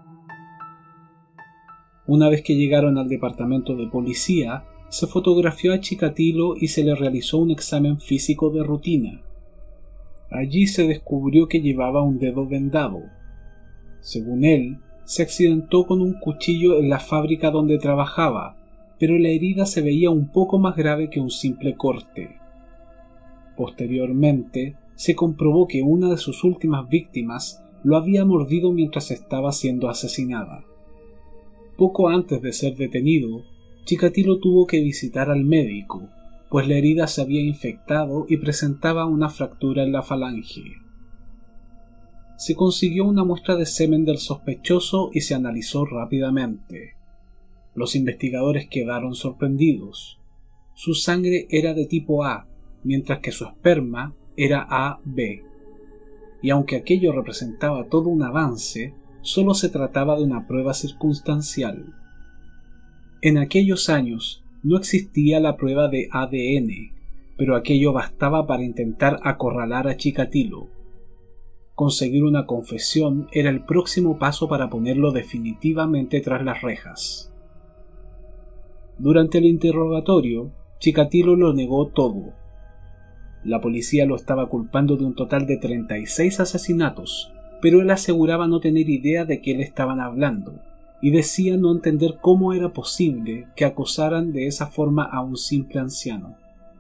Una vez que llegaron al departamento de policía, se fotografió a Chikatilo y se le realizó un examen físico de rutina. Allí se descubrió que llevaba un dedo vendado. Según él, se accidentó con un cuchillo en la fábrica donde trabajaba, pero la herida se veía un poco más grave que un simple corte. Posteriormente, se comprobó que una de sus últimas víctimas lo había mordido mientras estaba siendo asesinada. Poco antes de ser detenido, Chikatilo tuvo que visitar al médico, pues la herida se había infectado y presentaba una fractura en la falange. Se consiguió una muestra de semen del sospechoso y se analizó rápidamente. Los investigadores quedaron sorprendidos. Su sangre era de tipo A, mientras que su esperma era A B. Y aunque aquello representaba todo un avance, solo se trataba de una prueba circunstancial. En aquellos años no existía la prueba de A D N, pero aquello bastaba para intentar acorralar a Chikatilo. Conseguir una confesión era el próximo paso para ponerlo definitivamente tras las rejas. Durante el interrogatorio, Chikatilo lo negó todo. La policía lo estaba culpando de un total de treinta y seis asesinatos, pero él aseguraba no tener idea de qué le estaban hablando, y decía no entender cómo era posible que acosaran de esa forma a un simple anciano.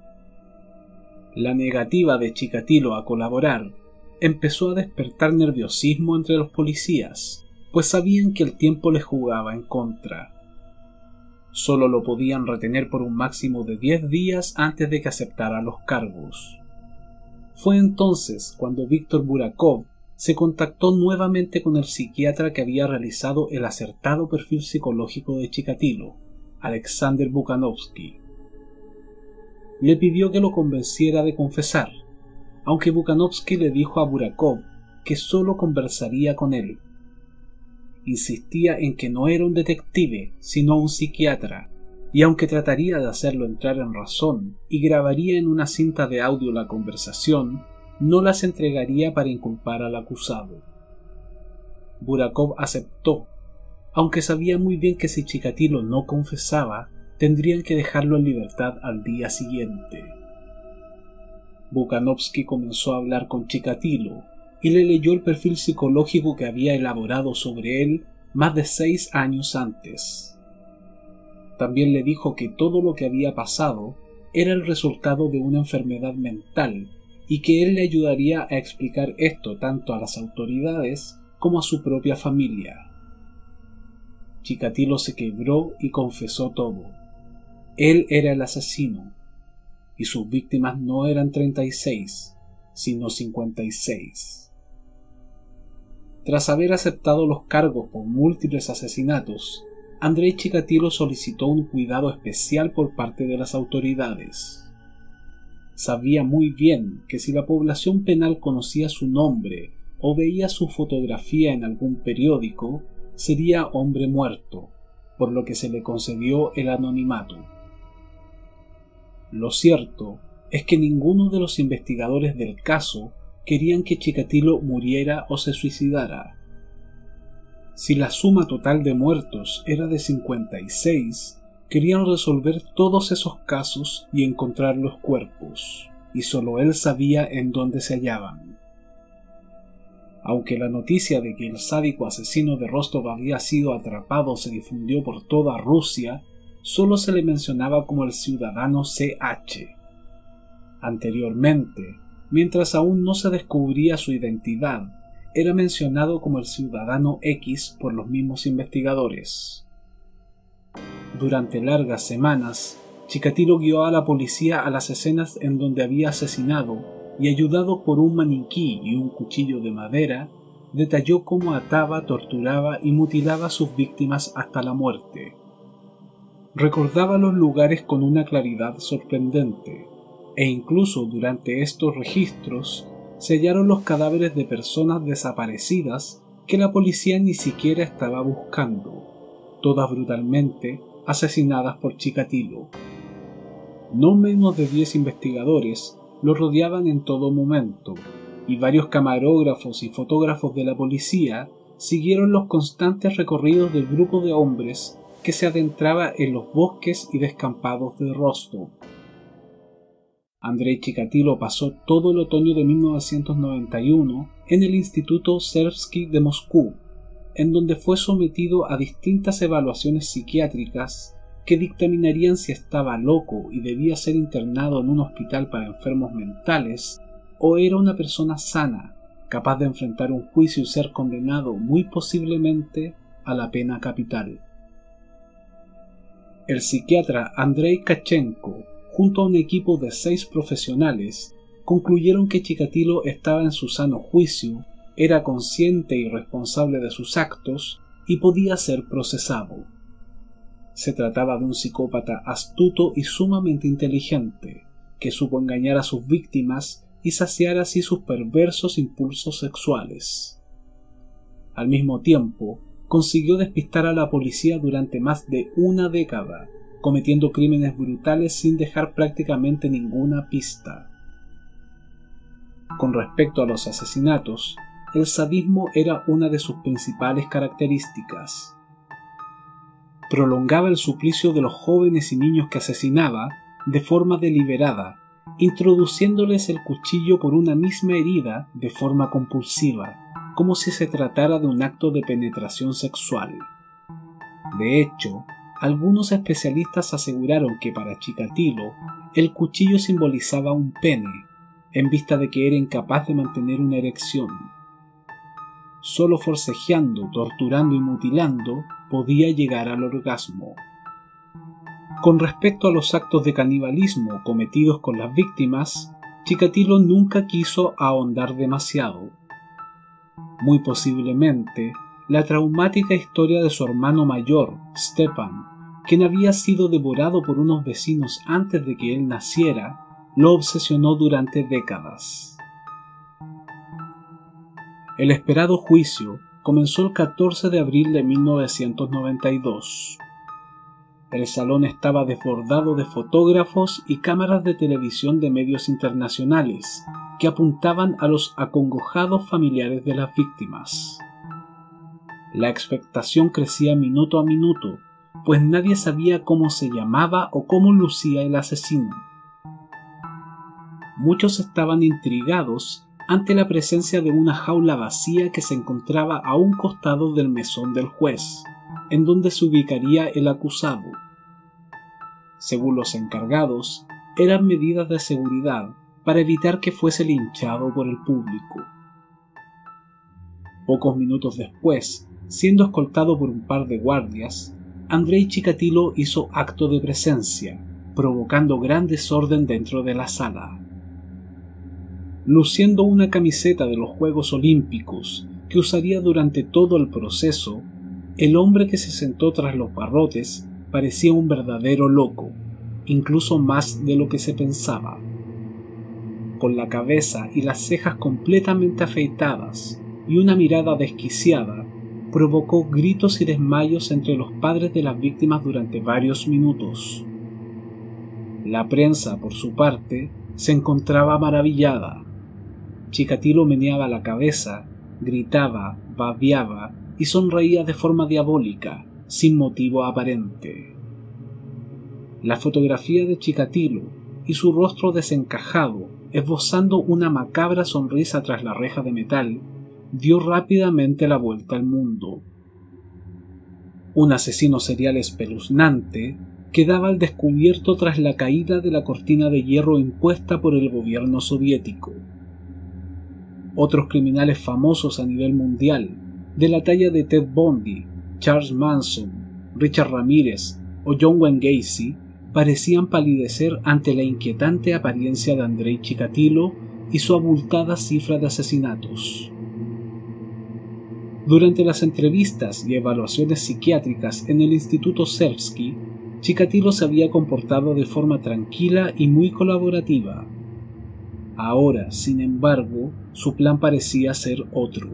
La negativa de Chikatilo a colaborar empezó a despertar nerviosismo entre los policías, pues sabían que el tiempo les jugaba en contra. Solo lo podían retener por un máximo de diez días antes de que aceptara los cargos. Fue entonces cuando Víctor Burakov se contactó nuevamente con el psiquiatra que había realizado el acertado perfil psicológico de Chikatilo, Alexander Bukanovsky. Le pidió que lo convenciera de confesar, aunque Bukanovsky le dijo a Burakov que solo conversaría con él. Insistía en que no era un detective, sino un psiquiatra, y aunque trataría de hacerlo entrar en razón y grabaría en una cinta de audio la conversación, no las entregaría para inculpar al acusado. Burakov aceptó, aunque sabía muy bien que si Chikatilo no confesaba, tendrían que dejarlo en libertad al día siguiente. Bukanovsky comenzó a hablar con Chikatilo y le leyó el perfil psicológico que había elaborado sobre él más de seis años antes. También le dijo que todo lo que había pasado era el resultado de una enfermedad mental y que él le ayudaría a explicar esto tanto a las autoridades como a su propia familia. Chikatilo se quebró y confesó todo. Él era el asesino, y sus víctimas no eran treinta y seis, sino cincuenta y seis. Tras haber aceptado los cargos por múltiples asesinatos, Andrei Chikatilo solicitó un cuidado especial por parte de las autoridades. Sabía muy bien que si la población penal conocía su nombre o veía su fotografía en algún periódico, sería hombre muerto, por lo que se le concedió el anonimato. Lo cierto es que ninguno de los investigadores del caso querían que Chikatilo muriera o se suicidara. Si la suma total de muertos era de cincuenta y seis, querían resolver todos esos casos y encontrar los cuerpos, y solo él sabía en dónde se hallaban. Aunque la noticia de que el sádico asesino de Rostov había sido atrapado se difundió por toda Rusia, solo se le mencionaba como el ciudadano C H. Anteriormente, mientras aún no se descubría su identidad, era mencionado como el ciudadano X por los mismos investigadores. Durante largas semanas, Chikatilo guió a la policía a las escenas en donde había asesinado y, ayudado por un maniquí y un cuchillo de madera, detalló cómo ataba, torturaba y mutilaba a sus víctimas hasta la muerte. Recordaba los lugares con una claridad sorprendente, e incluso durante estos registros se hallaron los cadáveres de personas desaparecidas que la policía ni siquiera estaba buscando, todas brutalmente asesinadas por Chikatilo. No menos de diez investigadores lo rodeaban en todo momento, y varios camarógrafos y fotógrafos de la policía siguieron los constantes recorridos del grupo de hombres que se adentraba en los bosques y descampados de Rostov. Andrei Chikatilo pasó todo el otoño de mil novecientos noventa y uno en el Instituto Serbsky de Moscú, en donde fue sometido a distintas evaluaciones psiquiátricas que dictaminarían si estaba loco y debía ser internado en un hospital para enfermos mentales, o era una persona sana, capaz de enfrentar un juicio y ser condenado muy posiblemente a la pena capital. El psiquiatra Andrei Kachenko, junto a un equipo de seis profesionales, concluyeron que Chikatilo estaba en su sano juicio, era consciente y responsable de sus actos y podía ser procesado. Se trataba de un psicópata astuto y sumamente inteligente, que supo engañar a sus víctimas y saciar así sus perversos impulsos sexuales. Al mismo tiempo, consiguió despistar a la policía durante más de una década, cometiendo crímenes brutales sin dejar prácticamente ninguna pista. Con respecto a los asesinatos, el sadismo era una de sus principales características. Prolongaba el suplicio de los jóvenes y niños que asesinaba de forma deliberada, introduciéndoles el cuchillo por una misma herida de forma compulsiva, como si se tratara de un acto de penetración sexual. De hecho, algunos especialistas aseguraron que para Chikatilo el cuchillo simbolizaba un pene, en vista de que era incapaz de mantener una erección. Solo forcejeando, torturando y mutilando podía llegar al orgasmo. Con respecto a los actos de canibalismo cometidos con las víctimas, Chikatilo nunca quiso ahondar demasiado. Muy posiblemente, la traumática historia de su hermano mayor, Stepan, quien había sido devorado por unos vecinos antes de que él naciera, lo obsesionó durante décadas. El esperado juicio comenzó el catorce de abril de mil novecientos noventa y dos. El salón estaba desbordado de fotógrafos y cámaras de televisión de medios internacionales que apuntaban a los acongojados familiares de las víctimas. La expectación crecía minuto a minuto, pues nadie sabía cómo se llamaba o cómo lucía el asesino. Muchos estaban intrigados ante la presencia de una jaula vacía que se encontraba a un costado del mesón del juez, en donde se ubicaría el acusado. Según los encargados, eran medidas de seguridad para evitar que fuese linchado por el público. Pocos minutos después, siendo escoltado por un par de guardias, Andrei Chikatilo hizo acto de presencia, provocando gran desorden dentro de la sala. Luciendo una camiseta de los Juegos Olímpicos que usaría durante todo el proceso, el hombre que se sentó tras los barrotes parecía un verdadero loco, incluso más de lo que se pensaba. Con la cabeza y las cejas completamente afeitadas y una mirada desquiciada, provocó gritos y desmayos entre los padres de las víctimas durante varios minutos. La prensa, por su parte, se encontraba maravillada. Chikatilo meneaba la cabeza, gritaba, babeaba y sonreía de forma diabólica, sin motivo aparente. La fotografía de Chikatilo y su rostro desencajado, esbozando una macabra sonrisa tras la reja de metal, dio rápidamente la vuelta al mundo. Un asesino serial espeluznante quedaba al descubierto tras la caída de la cortina de hierro impuesta por el gobierno soviético. Otros criminales famosos a nivel mundial, de la talla de Ted Bundy, Charles Manson, Richard Ramírez o John Wayne Gacy, parecían palidecer ante la inquietante apariencia de Andrei Chikatilo y su abultada cifra de asesinatos. Durante las entrevistas y evaluaciones psiquiátricas en el Instituto Sersky, Chikatilo se había comportado de forma tranquila y muy colaborativa. Ahora, sin embargo, su plan parecía ser otro.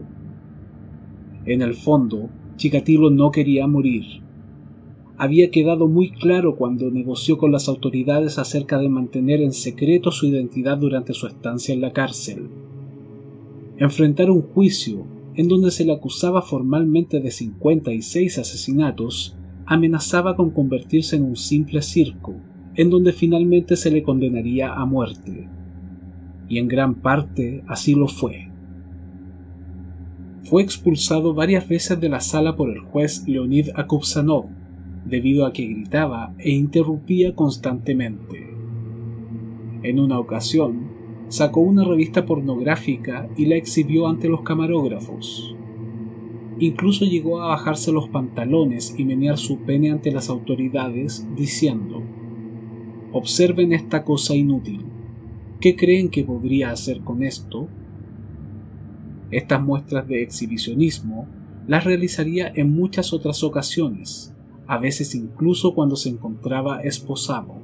En el fondo, Chikatilo no quería morir. Había quedado muy claro cuando negoció con las autoridades acerca de mantener en secreto su identidad durante su estancia en la cárcel. Enfrentar un juicio en donde se le acusaba formalmente de cincuenta y seis asesinatos, amenazaba con convertirse en un simple circo, en donde finalmente se le condenaría a muerte. Y en gran parte así lo fue. Fue expulsado varias veces de la sala por el juez Leonid Akubsanov, debido a que gritaba e interrumpía constantemente. En una ocasión, sacó una revista pornográfica y la exhibió ante los camarógrafos. Incluso llegó a bajarse los pantalones y menear su pene ante las autoridades, diciendo: «Observen esta cosa inútil. ¿Qué creen que podría hacer con esto?». Estas muestras de exhibicionismo las realizaría en muchas otras ocasiones, a veces incluso cuando se encontraba esposado.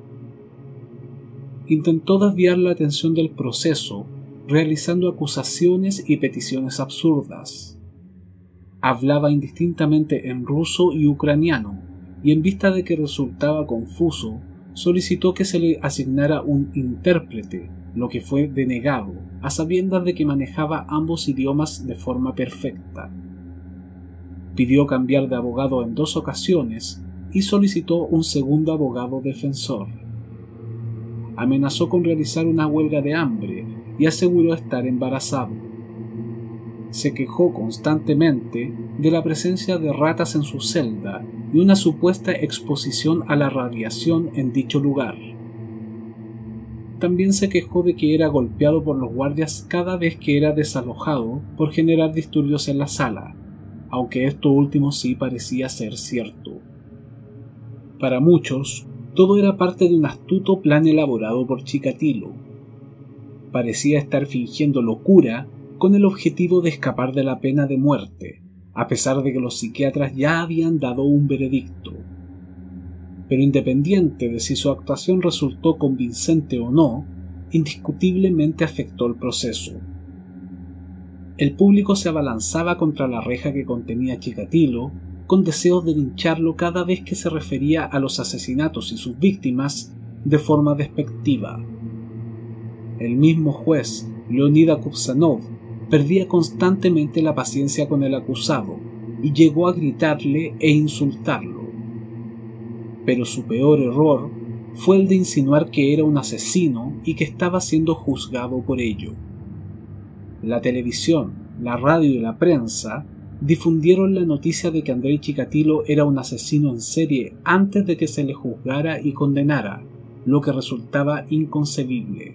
Intentó desviar la atención del proceso, realizando acusaciones y peticiones absurdas. Hablaba indistintamente en ruso y ucraniano, y en vista de que resultaba confuso, solicitó que se le asignara un intérprete, lo que fue denegado, a sabiendas de que manejaba ambos idiomas de forma perfecta. Pidió cambiar de abogado en dos ocasiones y solicitó un segundo abogado defensor. amenazó con realizar una huelga de hambre y aseguró estar embarazado. Se quejó constantemente de la presencia de ratas en su celda y una supuesta exposición a la radiación en dicho lugar. También se quejó de que era golpeado por los guardias cada vez que era desalojado por generar disturbios en la sala, aunque esto último sí parecía ser cierto. Para muchos, todo era parte de un astuto plan elaborado por Chikatilo. Parecía estar fingiendo locura con el objetivo de escapar de la pena de muerte, a pesar de que los psiquiatras ya habían dado un veredicto. Pero independiente de si su actuación resultó convincente o no, indiscutiblemente afectó el proceso. El público se abalanzaba contra la reja que contenía a Chikatilo, con deseos de lincharlo cada vez que se refería a los asesinatos y sus víctimas de forma despectiva. El mismo juez, Leonid Akubsanov, perdía constantemente la paciencia con el acusado y llegó a gritarle e insultarlo. Pero su peor error fue el de insinuar que era un asesino y que estaba siendo juzgado por ello. La televisión, la radio y la prensa difundieron la noticia de que Andrei Chikatilo era un asesino en serie antes de que se le juzgara y condenara, lo que resultaba inconcebible.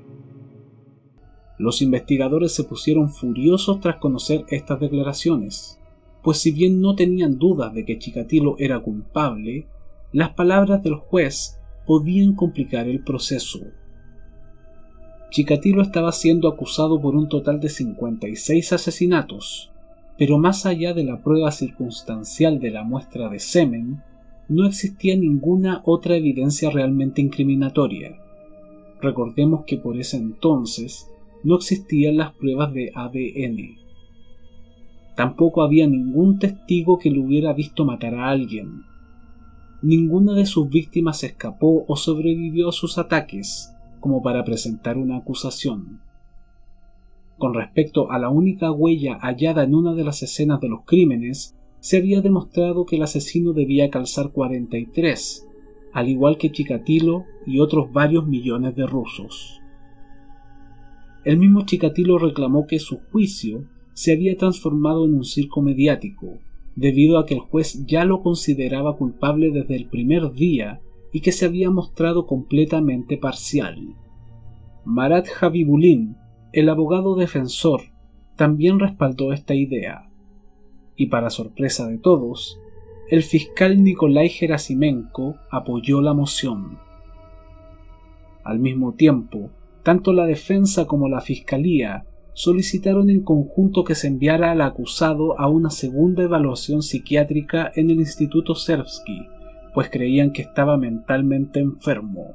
Los investigadores se pusieron furiosos tras conocer estas declaraciones, pues si bien no tenían dudas de que Chikatilo era culpable, las palabras del juez podían complicar el proceso. Chikatilo estaba siendo acusado por un total de cincuenta y seis asesinatos, pero más allá de la prueba circunstancial de la muestra de semen, no existía ninguna otra evidencia realmente incriminatoria. Recordemos que por ese entonces no existían las pruebas de A D N. Tampoco había ningún testigo que lo hubiera visto matar a alguien. Ninguna de sus víctimas escapó o sobrevivió a sus ataques como para presentar una acusación. Con respecto a la única huella hallada en una de las escenas de los crímenes, se había demostrado que el asesino debía calzar cuarenta y tres, al igual que Chikatilo y otros varios millones de rusos. El mismo Chikatilo reclamó que su juicio se había transformado en un circo mediático, debido a que el juez ya lo consideraba culpable desde el primer día y que se había mostrado completamente parcial. Marat Habibulin, el abogado defensor, también respaldó esta idea. Y para sorpresa de todos, el fiscal Nikolai Gerasimenko apoyó la moción. Al mismo tiempo, tanto la defensa como la fiscalía solicitaron en conjunto que se enviara al acusado a una segunda evaluación psiquiátrica en el Instituto Serbsky, pues creían que estaba mentalmente enfermo.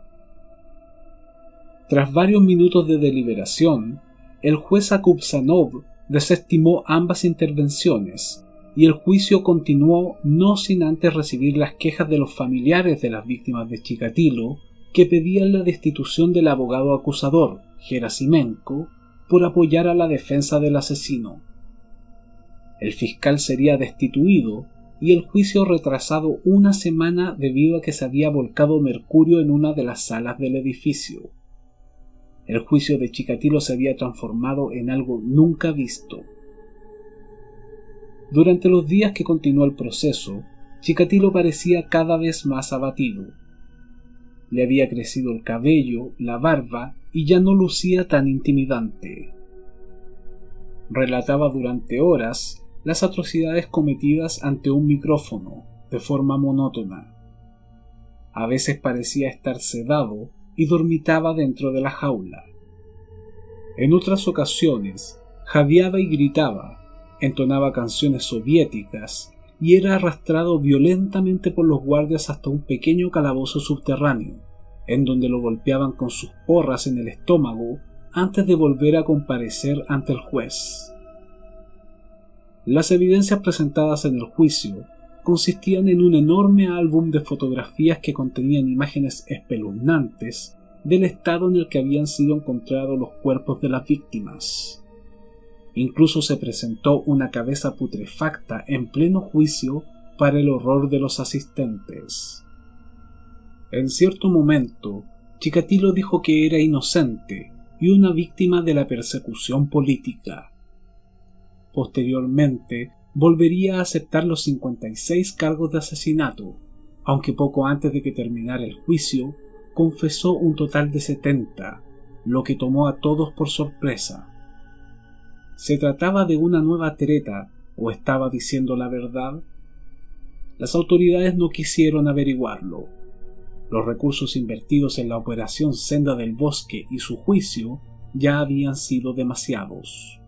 Tras varios minutos de deliberación, el juez Akubsanov desestimó ambas intervenciones y el juicio continuó no sin antes recibir las quejas de los familiares de las víctimas de Chikatilo, que pedían la destitución del abogado acusador, Gerasimenko, por apoyar a la defensa del asesino. El fiscal sería destituido y el juicio retrasado una semana debido a que se había volcado mercurio en una de las salas del edificio. El juicio de Chikatilo se había transformado en algo nunca visto. Durante los días que continuó el proceso, Chikatilo parecía cada vez más abatido. Le había crecido el cabello, la barba y ya no lucía tan intimidante. Relataba durante horas las atrocidades cometidas ante un micrófono, de forma monótona. A veces parecía estar sedado y dormitaba dentro de la jaula. En otras ocasiones, jadeaba y gritaba, entonaba canciones soviéticas y era arrastrado violentamente por los guardias hasta un pequeño calabozo subterráneo, en donde lo golpeaban con sus porras en el estómago antes de volver a comparecer ante el juez. Las evidencias presentadas en el juicio consistían en un enorme álbum de fotografías que contenían imágenes espeluznantes del estado en el que habían sido encontrados los cuerpos de las víctimas. Incluso se presentó una cabeza putrefacta en pleno juicio para el horror de los asistentes. En cierto momento, Chikatilo dijo que era inocente y una víctima de la persecución política. Posteriormente, volvería a aceptar los cincuenta y seis cargos de asesinato, aunque poco antes de que terminara el juicio, confesó un total de setenta, lo que tomó a todos por sorpresa. ¿Se trataba de una nueva treta o estaba diciendo la verdad? Las autoridades no quisieron averiguarlo. Los recursos invertidos en la operación Senda del Bosque y su juicio ya habían sido demasiados.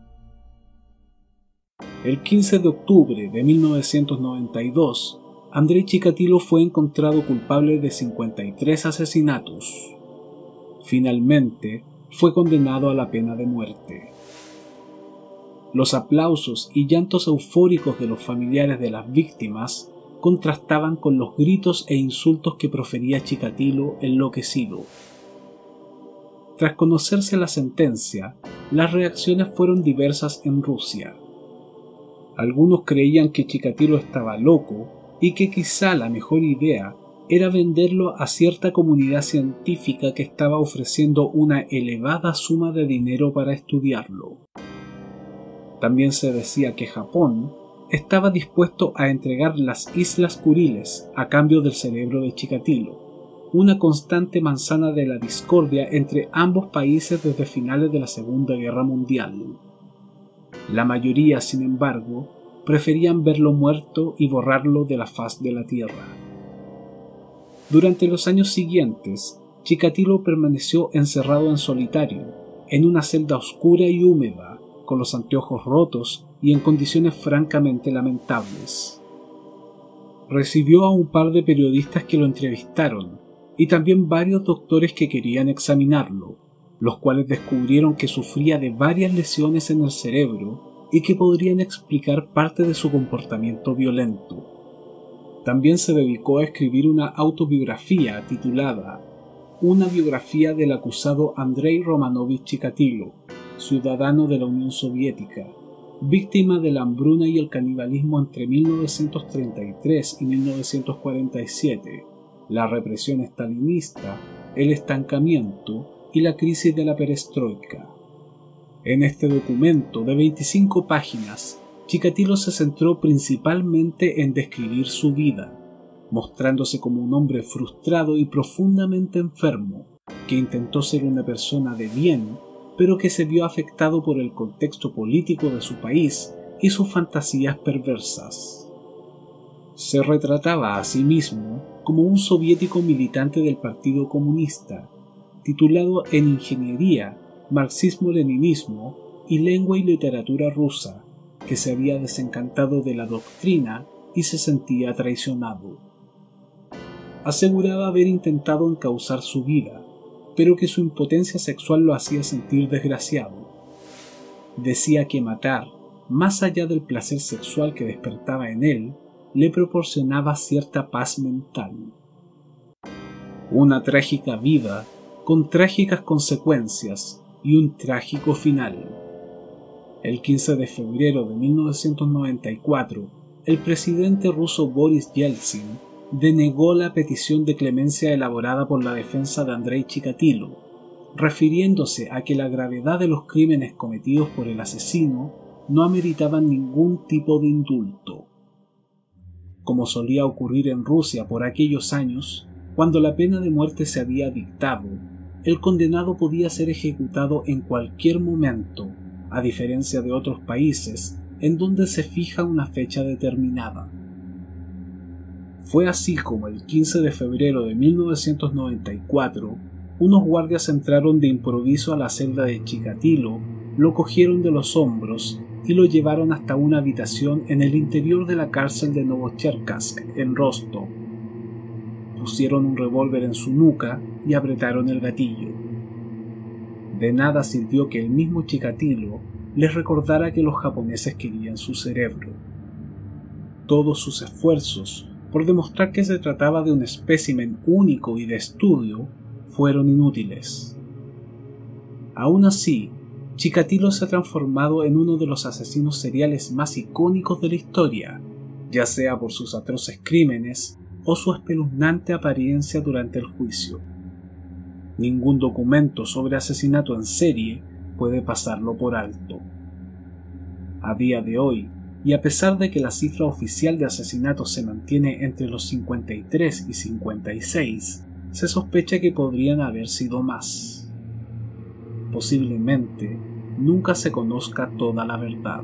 El quince de octubre de mil novecientos noventa y dos, Andrei Chikatilo fue encontrado culpable de cincuenta y tres asesinatos. Finalmente, fue condenado a la pena de muerte. Los aplausos y llantos eufóricos de los familiares de las víctimas contrastaban con los gritos e insultos que profería Chikatilo enloquecido. Tras conocerse la sentencia, las reacciones fueron diversas en Rusia. Algunos creían que Chikatilo estaba loco y que quizá la mejor idea era venderlo a cierta comunidad científica que estaba ofreciendo una elevada suma de dinero para estudiarlo. También se decía que Japón estaba dispuesto a entregar las Islas Kuriles a cambio del cerebro de Chikatilo, una constante manzana de la discordia entre ambos países desde finales de la Segunda Guerra Mundial. La mayoría, sin embargo, preferían verlo muerto y borrarlo de la faz de la tierra. Durante los años siguientes, Chikatilo permaneció encerrado en solitario, en una celda oscura y húmeda, con los anteojos rotos y en condiciones francamente lamentables. Recibió a un par de periodistas que lo entrevistaron y también varios doctores que querían examinarlo, los cuales descubrieron que sufría de varias lesiones en el cerebro y que podrían explicar parte de su comportamiento violento. También se dedicó a escribir una autobiografía titulada Una biografía del acusado Andrei Romanovich Chikatilo, ciudadano de la Unión Soviética, víctima de la hambruna y el canibalismo entre mil novecientos treinta y tres y mil novecientos cuarenta y siete, la represión stalinista, el estancamiento y la crisis de la perestroika. En este documento de veinticinco páginas, Chikatilo se centró principalmente en describir su vida, mostrándose como un hombre frustrado y profundamente enfermo, que intentó ser una persona de bien, pero que se vio afectado por el contexto político de su país y sus fantasías perversas. Se retrataba a sí mismo como un soviético militante del Partido Comunista, titulado en Ingeniería, Marxismo-Leninismo y Lengua y Literatura Rusa, que se había desencantado de la doctrina y se sentía traicionado. Aseguraba haber intentado encauzar su vida, pero que su impotencia sexual lo hacía sentir desgraciado. Decía que matar, más allá del placer sexual que despertaba en él, le proporcionaba cierta paz mental. Una trágica vida con trágicas consecuencias y un trágico final. El quince de febrero de mil novecientos noventa y cuatro, el presidente ruso Boris Yeltsin denegó la petición de clemencia elaborada por la defensa de Andrei Chikatilo, refiriéndose a que la gravedad de los crímenes cometidos por el asesino no ameritaban ningún tipo de indulto. Como solía ocurrir en Rusia por aquellos años, cuando la pena de muerte se había dictado, el condenado podía ser ejecutado en cualquier momento, a diferencia de otros países en donde se fija una fecha determinada. Fue así como el quince de febrero de mil novecientos noventa y cuatro, unos guardias entraron de improviso a la celda de Chikatilo, lo cogieron de los hombros y lo llevaron hasta una habitación en el interior de la cárcel de Novocherkassk, en Rostov. Pusieron un revólver en su nuca y apretaron el gatillo. De nada sirvió que el mismo Chikatilo les recordara que los japoneses querían su cerebro. Todos sus esfuerzos por demostrar que se trataba de un espécimen único y de estudio fueron inútiles. Aún así, Chikatilo se ha transformado en uno de los asesinos seriales más icónicos de la historia, ya sea por sus atroces crímenes o su espeluznante apariencia durante el juicio. Ningún documento sobre asesinato en serie puede pasarlo por alto. A día de hoy, y a pesar de que la cifra oficial de asesinatos se mantiene entre los cincuenta y tres y cincuenta y seis, se sospecha que podrían haber sido más. Posiblemente nunca se conozca toda la verdad.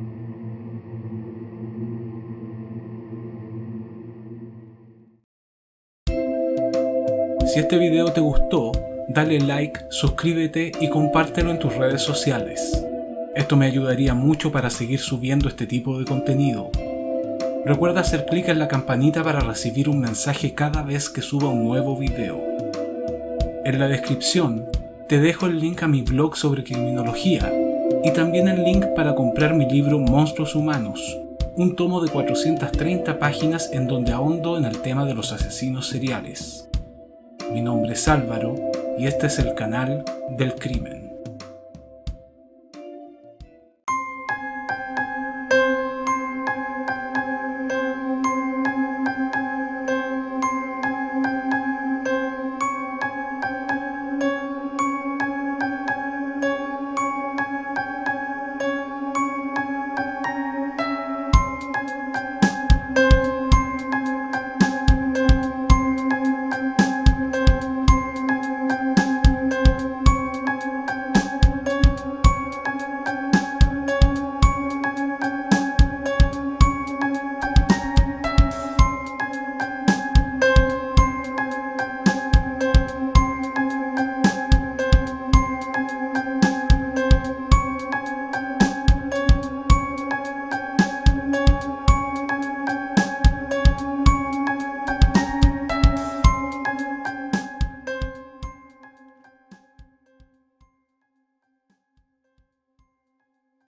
Si este video te gustó, dale like, suscríbete y compártelo en tus redes sociales. Esto me ayudaría mucho para seguir subiendo este tipo de contenido. Recuerda hacer clic en la campanita para recibir un mensaje cada vez que suba un nuevo video. En la descripción te dejo el link a mi blog sobre criminología y también el link para comprar mi libro Monstruos Humanos, un tomo de cuatrocientas treinta páginas en donde ahondo en el tema de los asesinos seriales. Mi nombre es Álvaro y este es el canal del crimen.